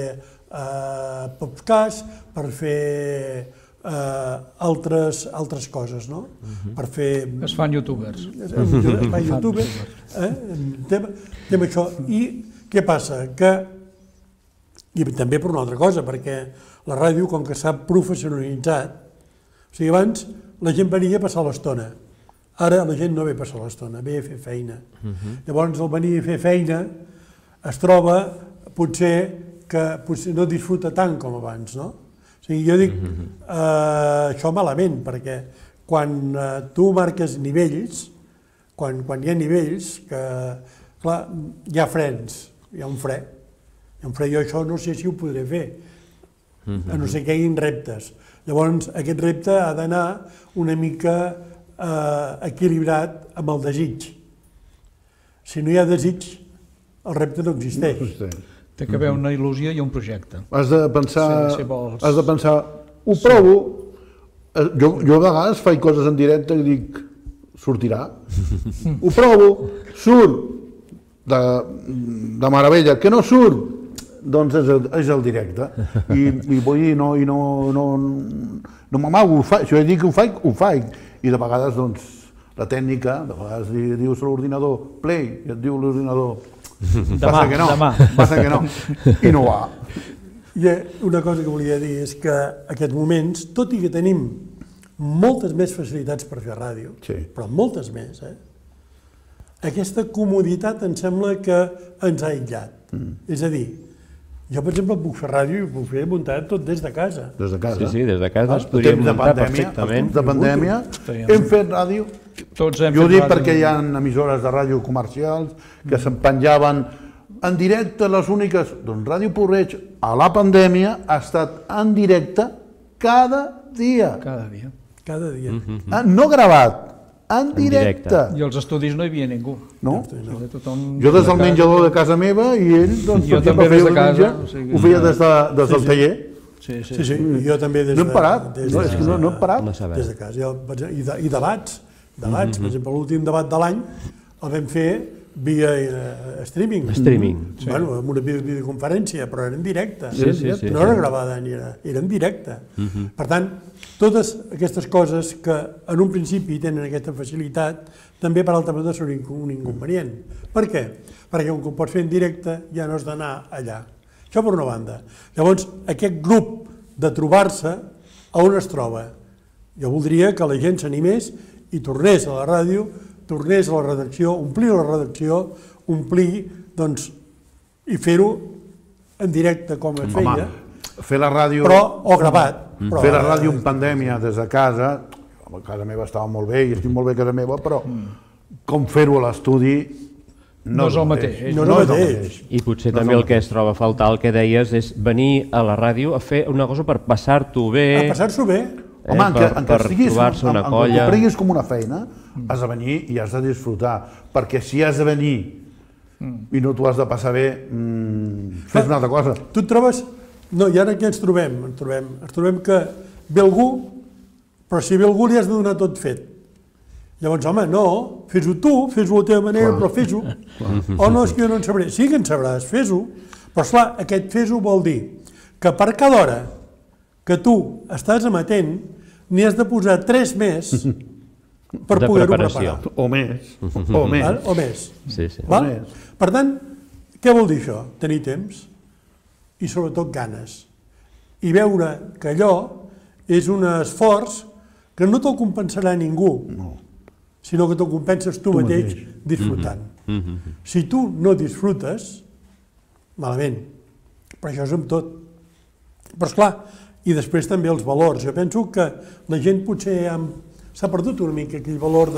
eh, podcasts, per fer Uh, altres, altres coses, no? Uh-huh. Per fer... Es fan youtubers. Es fan youtubers, eh? Tem, tem això. I què passa? Que, i també per una altra cosa, perquè la ràdio, com que s'ha professionalitzat, o sigui, abans la gent venia a passar l'estona. Ara la gent no ve a passar l'estona, ve a fer feina. Llavors, al venir a fer feina, es troba potser que potser no disfruta tant com abans, no? O sigui, jo dic això malament, perquè quan tu marques nivells, quan hi ha nivells, que, clar, hi ha frens, hi ha un fre, hi ha un fre, jo això no sé si ho podré fer, a no ser que hi hagin reptes. Llavors, aquest repte ha d'anar una mica equilibrat amb el desig. Si no hi ha desig, el repte no existeix. Té que haver una il·lusió i un projecte. Has de pensar, has de pensar, ho provo, jo a vegades faig coses en directe i dic, sortirà? Ho provo, surt, de meravella, que no surt, doncs és el directe. I vull dir, no m'amago, si jo dic que ho faig, ho faig. I de vegades, doncs, la tècnica, de vegades dius a l'ordinador, play, i et diu l'ordinador, passa que no, passa que no, i no va. I una cosa que volia dir és que en aquests moments, tot i que tenim moltes més facilitats per fer ràdio, però moltes més, eh? Aquesta comoditat em sembla que ens ha aïllat. És a dir, jo, per exemple, puc fer ràdio i puc fer muntat tot des de casa. Des de casa. Sí, sí, des de casa es podria muntar perfectament. En temps de pandèmia hem fet ràdio. Jo ho dic perquè hi ha emissores de ràdio comercials que se'n penjaven en directe, les úniques... Doncs Ràdio Porreig, a la pandèmia, ha estat en directe cada dia. Cada dia. Cada dia. No gravat, en directe. I als estudis no hi havia ningú. No? Jo des del menjador de casa meva i ell, doncs, jo també des de casa, ho feia des del taller. Sí, sí, jo també des de... No hem parat, és que no hem parat. Des de casa. I debats, debats, per exemple, l'últim debat de l'any el vam fer via streaming. Streaming. Bueno, amb una videoconferència, però era en directe. Sí, sí, sí. No era gravada, era en directe. Per tant, totes aquestes coses que en un principi tenen aquesta facilitat, també per altra banda són un inconvenient. Per què? Perquè com que ho pots fer en directe ja no has d'anar allà. Això per una banda. Llavors, aquest grup de trobar-se, on es troba? Jo voldria que la gent s'animés i tornés a la ràdio, tornés a la redacció, omplir la redacció, omplir, doncs, i fer-ho en directe com es feia. Fer la ràdio... Però, o gravat. Fer la ràdio en pandèmia des de casa, a casa meva estava molt bé i estic molt bé a casa meva, però com fer-ho a l'estudi no és el mateix. No és el mateix. I potser també el que es troba a faltar, el que deies, és venir a la ràdio a fer una cosa per passar-t'ho bé. A passar-s'ho bé. Home, per trobar-se una colla. En què prenguis com una feina, has de venir i has de disfrutar, perquè si has de venir i no t'ho has de passar bé, fes una altra cosa. Tu et trobes... No, i ara què ens trobem? Ens trobem que ve algú, però si ve algú li has de donar tot fet. Llavors, home, no, fes-ho tu, fes-ho a la teva manera, però fes-ho. O no, és que jo no en sabré. Sí que en sabràs, fes-ho. Però, esclar, aquest fes-ho vol dir que per cada hora que tu estàs emetent, n'hi has de posar tres més per poder-ho preparar. O més. O més. O més. Sí, sí. Per tant, què vol dir això? Tenir temps i sobretot ganes. I veure que allò és un esforç que no te'l compensarà ningú, sinó que te'l compenses tu mateix disfrutant. Si tu no disfrutes, malament. Però això és amb tot. Però esclar, i després també els valors. Jo penso que la gent potser s'ha perdut una mica aquell valor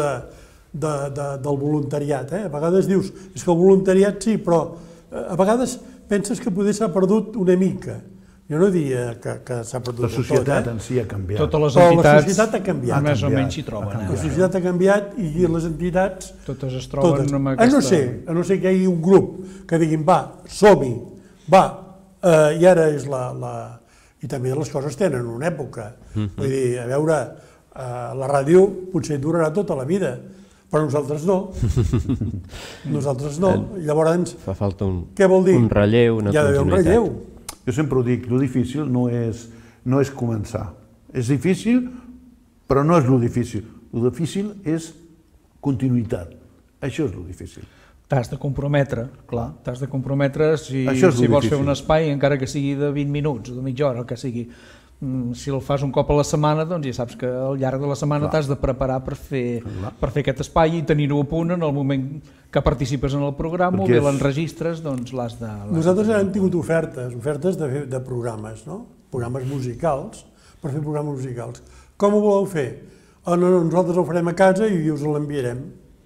del voluntariat. A vegades dius, és que el voluntariat sí, però a vegades penses que potser s'ha perdut una mica. Jo no diria que s'ha perdut tot. La societat en si ha canviat. Totes les entitats més o menys s'hi troben. La societat ha canviat i les entitats... Totes es troben amb aquesta... A no ser que hi hagi un grup que diguin, va, som-hi, va, i ara és la... I també les coses tenen una època. Vull dir, a veure, la ràdio potser durarà tota la vida, però nosaltres no. Nosaltres no. Llavors, què vol dir? Un relleu, una continuïtat. Hi ha d'haver un relleu. Jo sempre ho dic, el difícil no és començar. És difícil, però no és el difícil. El difícil és continuïtat. Això és el difícil. T'has de comprometre, clar, t'has de comprometre si vols fer un espai, encara que sigui de vint minuts o de mitja hora, el que sigui, Si el fas un cop a la setmana, doncs ja saps que al llarg de la setmana t'has de preparar per fer, per fer aquest espai i tenir-ho a punt en el moment que participes en el programa, o bé l'enregistres, doncs l'has de... Nosaltres hem tingut ofertes, ofertes de, de programes, no? Programes musicals, per fer programes musicals. Com ho voleu fer? Oh, no, no, nosaltres el farem a casa i us l'enviarem.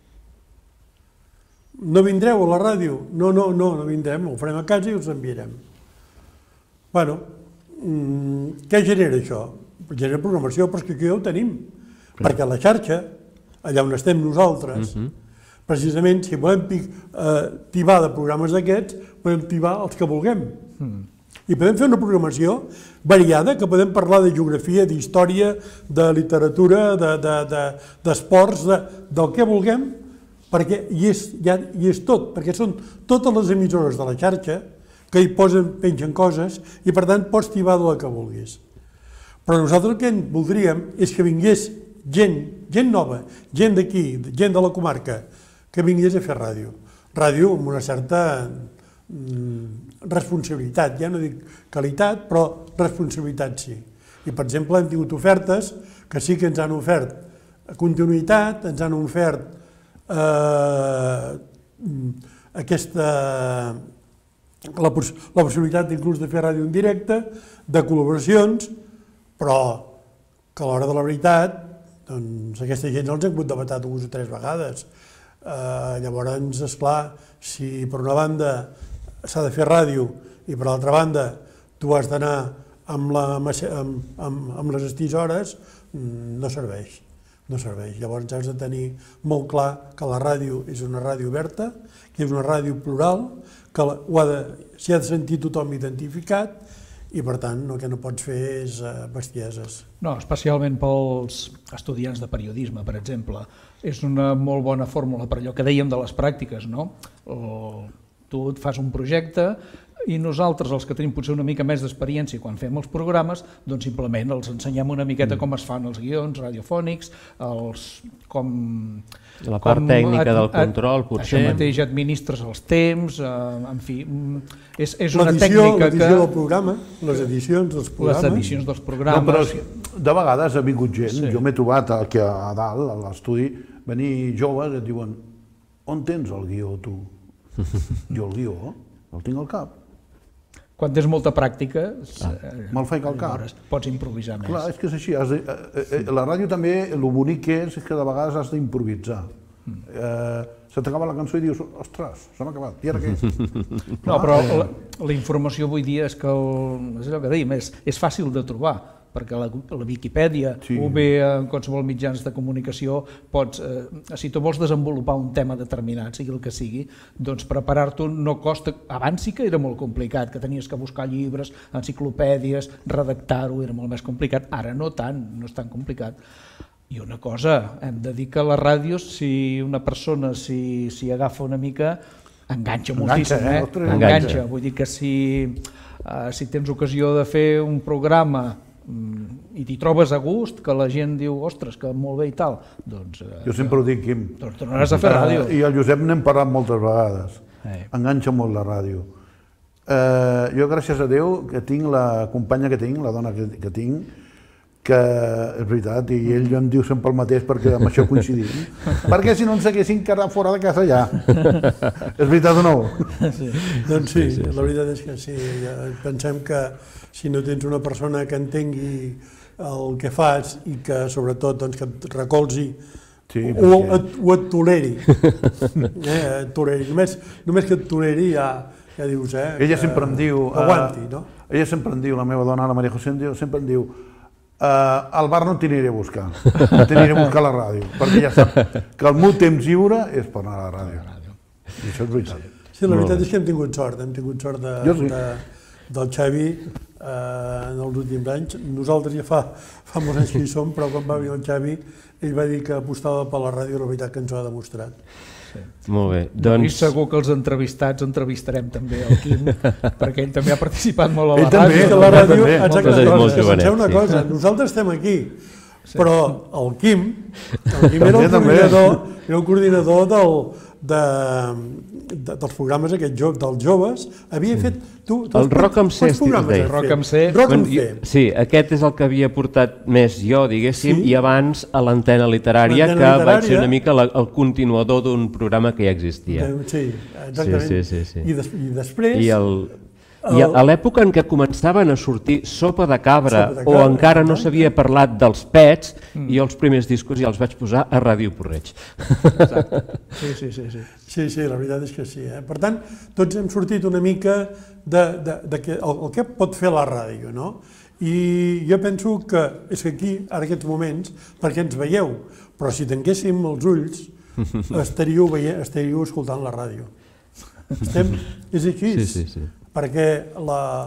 No vindreu a la ràdio? No, no, no, no vindrem, ho farem a casa i us l'enviarem. Bueno, què genera això? Genera programació, però és que aquí ja ho tenim. Perquè a la xarxa, allà on estem nosaltres, precisament, si volem tibar de programes d'aquests, podem tibar els que vulguem. I podem fer una programació variada, que podem parlar de geografia, d'història, de literatura, d'esports, del que vulguem, perquè hi és tot, perquè són totes les emissores de la xarxa que hi posen, pengen coses, i per tant pots tibar de la que vulguis. Però nosaltres el que voldríem és que vingués gent, gent nova, gent d'aquí, gent de la comarca, que vingués a fer ràdio. Ràdio amb una certa responsabilitat, ja no dic qualitat, però responsabilitat sí. I per exemple hem tingut ofertes que sí que ens han ofert continuïtat, ens han ofert aquesta... La, poss la possibilitat inclús de fer ràdio en directe, de col·laboracions, però que a l'hora de la veritat, doncs aquesta gent els hem hagut de matar dues o tres vegades. Eh, llavors, esclar, si per una banda s'ha de fer ràdio i per l'altra banda tu has d'anar amb, la, amb, amb, amb les estisores, no serveix. No serveix. Llavors has de tenir molt clar que la ràdio és una ràdio oberta, que és una ràdio plural, que s'hi ha de sentir tothom identificat i, per tant, el que no pots fer és bestieses. No, especialment pels estudiants de periodisme, per exemple. És una molt bona fórmula per allò que dèiem de les pràctiques, no? Tu et fas un projecte i nosaltres, els que tenim potser una mica més d'experiència quan fem els programes, doncs simplement els ensenyem una miqueta com es fan els guions radiofònics, els com... La part tècnica del control, potser... Això mateix, administres els temps, en fi, és una tècnica que... L'edició del programa, les edicions dels programes... Les edicions dels programes... No, però de vegades ha vingut gent, jo m'he trobat aquí a dalt, a l'estudi, venir joves i et diuen, on tens el guió, tu? Jo el guió, el tinc al cap. Quan tens molta pràctica, me'l faig al cap. Pots improvisar més. Clar, és que és així. La ràdio també, el bonic que és, és que de vegades has d'improvisar. Se t'acaba la cançó i dius, ostres, se m'ha acabat, i ara què? No, però la informació avui dia és que, és allò que dèiem, és fàcil de trobar, perquè a la Viquipèdia o bé en qualsevol mitjans de comunicació pots, si tu vols desenvolupar un tema determinat, sigui el que sigui, doncs preparar-t'ho no costa... Abans sí que era molt complicat, que tenies que buscar llibres, enciclopèdies, redactar-ho, era molt més complicat. Ara no tant, no és tan complicat. I una cosa, hem de dir que a la ràdio, si una persona s'hi agafa una mica, enganxa moltíssim, eh? Enganxa. Vull dir que si tens ocasió de fer un programa i t'hi trobes a gust, que la gent diu, ostres, que molt bé i tal, doncs... Jo sempre ho dic, Quim. Doncs tornaràs a fer ràdio. I el Josep n'hem parlat moltes vegades. Enganxa molt la ràdio. Jo, gràcies a Déu, que tinc la companya que tinc, la dona que tinc, que és veritat, i ell em diu sempre el mateix perquè amb això coincidim, perquè si no ens haguessin quedat fora de casa ja. És veritat o no? Doncs sí, la veritat és que sí. Pensem que si no tens una persona que entengui el que fas i que sobretot que et recolzi o et toleri, només que et toleri ja dius, eh? Ella sempre em diu... Aguanti, no? Ella sempre em diu, la meva dona, la Maria José, sempre em diu al bar no t'aniré a buscar, t'aniré a buscar a la ràdio, perquè ja sap que el meu temps lliure és per anar a la ràdio. I això és veritat. Sí, la veritat és que hem tingut sort, hem tingut sort del Xavi en els últims anys. Nosaltres ja fa molts anys que hi som, però quan va venir el Xavi, ell va dir que apostava per la ràdio, la veritat que ens ho ha demostrat. Molt bé, doncs... I segur que els entrevistats entrevistarem també el Quim, perquè ell també ha participat molt a la ràdio. Ell també, a la ràdio, exactament, penseu una cosa, nosaltres estem aquí, però el Quim, el Quim era el coordinador, era el coordinador dels programes aquests dels joves, havia fet... El Rock amb C, Rock amb C. Sí, aquest és el que havia portat més jo, diguéssim, i abans a l'Antena Literària, que vaig ser una mica el continuador d'un programa que ja existia. Sí, exactament. I després... I a l'època en què començaven a sortir Sopa de Cabra o encara no s'havia parlat dels pets, jo els primers discos ja els vaig posar a Ràdio Porreig. Exacte. Sí, sí, sí. Sí, sí, la veritat és que sí. Per tant, tots hem sortit una mica de el que pot fer la ràdio, no? I jo penso que és que aquí, ara aquests moments, perquè ens veieu, però si tanquéssim els ulls, estaríeu escoltant la ràdio. Estem... És així. Sí, sí, sí. Perquè la,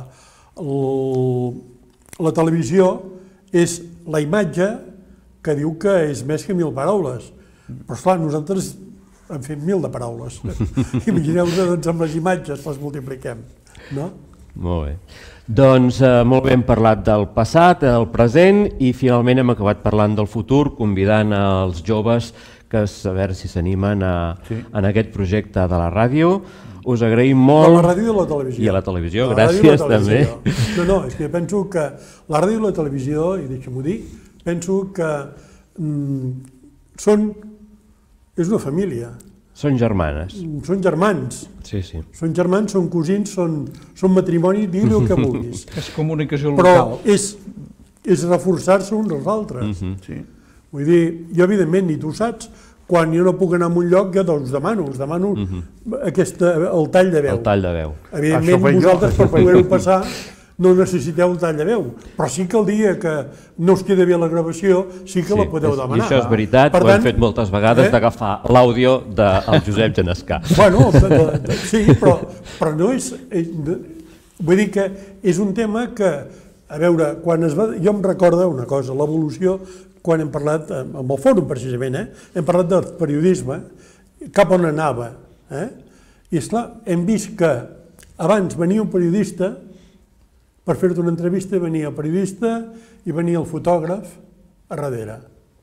la televisió és la imatge que diu que és més que mil paraules. Però, esclar, nosaltres hem fet mil de paraules. Imagineu-vos, doncs, amb les imatges les multipliquem, no? Molt bé. Doncs eh, molt bé, hem parlat del passat, del present, i finalment hem acabat parlant del futur, convidant els joves que a veure si s'animen en aquest projecte de la ràdio. Us agraïm molt... A la ràdio i a la televisió. I a la televisió, gràcies també. No, no, és que jo penso que la ràdio i la televisió, i deixa'm-ho dir, penso que són... és una família. Són germanes. Són germans. Sí, sí. Són germans, són cosins, són matrimoni, digui el que vulguis. És comunicació local. Però és reforçar-se uns als altres. Vull dir, jo evidentment, ni tu saps, quan jo no puc anar a un lloc, jo us demano, us demano el tall de veu. El tall de veu. Evidentment, vosaltres, per poder-ho passar, no necessiteu el tall de veu, però sí que el dia que no us queda bé la gravació, sí que la podeu demanar. I això és veritat, ho hem fet moltes vegades, d'agafar l'àudio del Josep Genescà. Bueno, sí, però no és... Vull dir que és un tema que, a veure, quan es va... Jo em recorda una cosa, l'evolució, quan hem parlat, amb el fòrum precisament, hem parlat del periodisme, cap on anava. I esclar, hem vist que abans venia un periodista, per fer-te una entrevista venia el periodista i venia el fotògraf a darrere.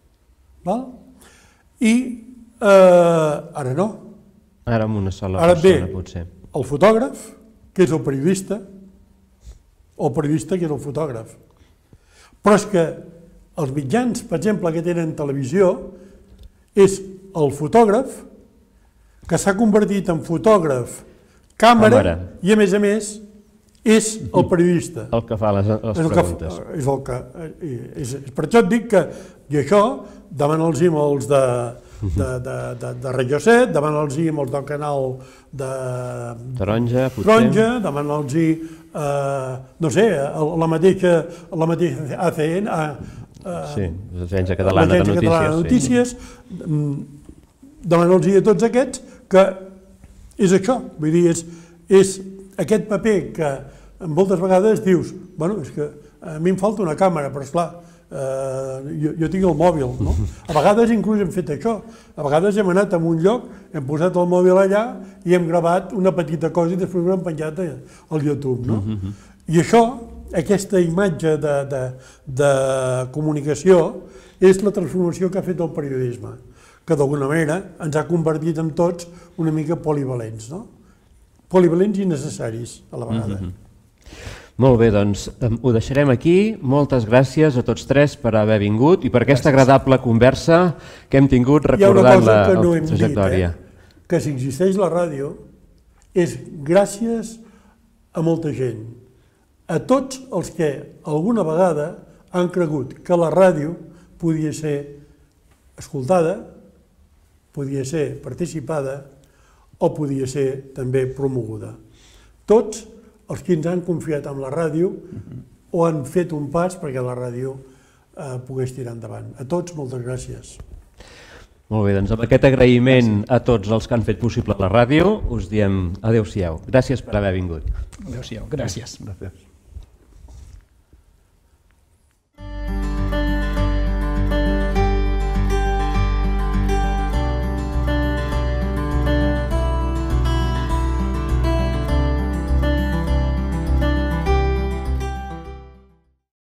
I ara no. Ara amb una sola persona, potser. Ara ve el fotògraf, que és el periodista, o el periodista, que és el fotògraf. Però és que els mitjans, per exemple, que tenen televisió, és el fotògraf que s'ha convertit en fotògraf, càmera, i a més a més és el periodista. El que fa les preguntes. És el que... Per això et dic que, i això, demana'ls-hi els de de Radio set, demana'ls-hi els del canal de Taronja, Taronja, demana'ls-hi, no sé, la mateixa A C N, sí, l'Agència Catalana de Notícies, demana'ls-hi a tots aquests que és això, vull dir, és aquest paper que moltes vegades dius, bueno, és que a mi em falta una càmera, però esclar, jo tinc el mòbil, no? A vegades inclús hem fet això, a vegades hem anat a un lloc, hem posat el mòbil allà i hem gravat una petita cosa i després ho hem penjat al YouTube, no? I això, aquesta imatge de comunicació és la transformació que ha fet el periodisme, que d'alguna manera ens ha convertit en tots una mica polivalents, no? Polivalents i necessaris a la vegada. Molt bé, doncs ho deixarem aquí. Moltes gràcies a tots tres per haver vingut i per aquesta agradable conversa que hem tingut recordant la trajectòria. Que si existeix la ràdio és gràcies a molta gent, a tots els que alguna vegada han cregut que la ràdio podia ser escoltada, podia ser participada o podia ser també promoguda. Tots els que ens han confiat en la ràdio o han fet un pas perquè la ràdio pogués tirar endavant. A tots, moltes gràcies. Molt bé, doncs amb aquest agraïment a tots els que han fet possible la ràdio, us diem adéu-siau. Gràcies per haver vingut. Adéu-siau, gràcies. Gràcies.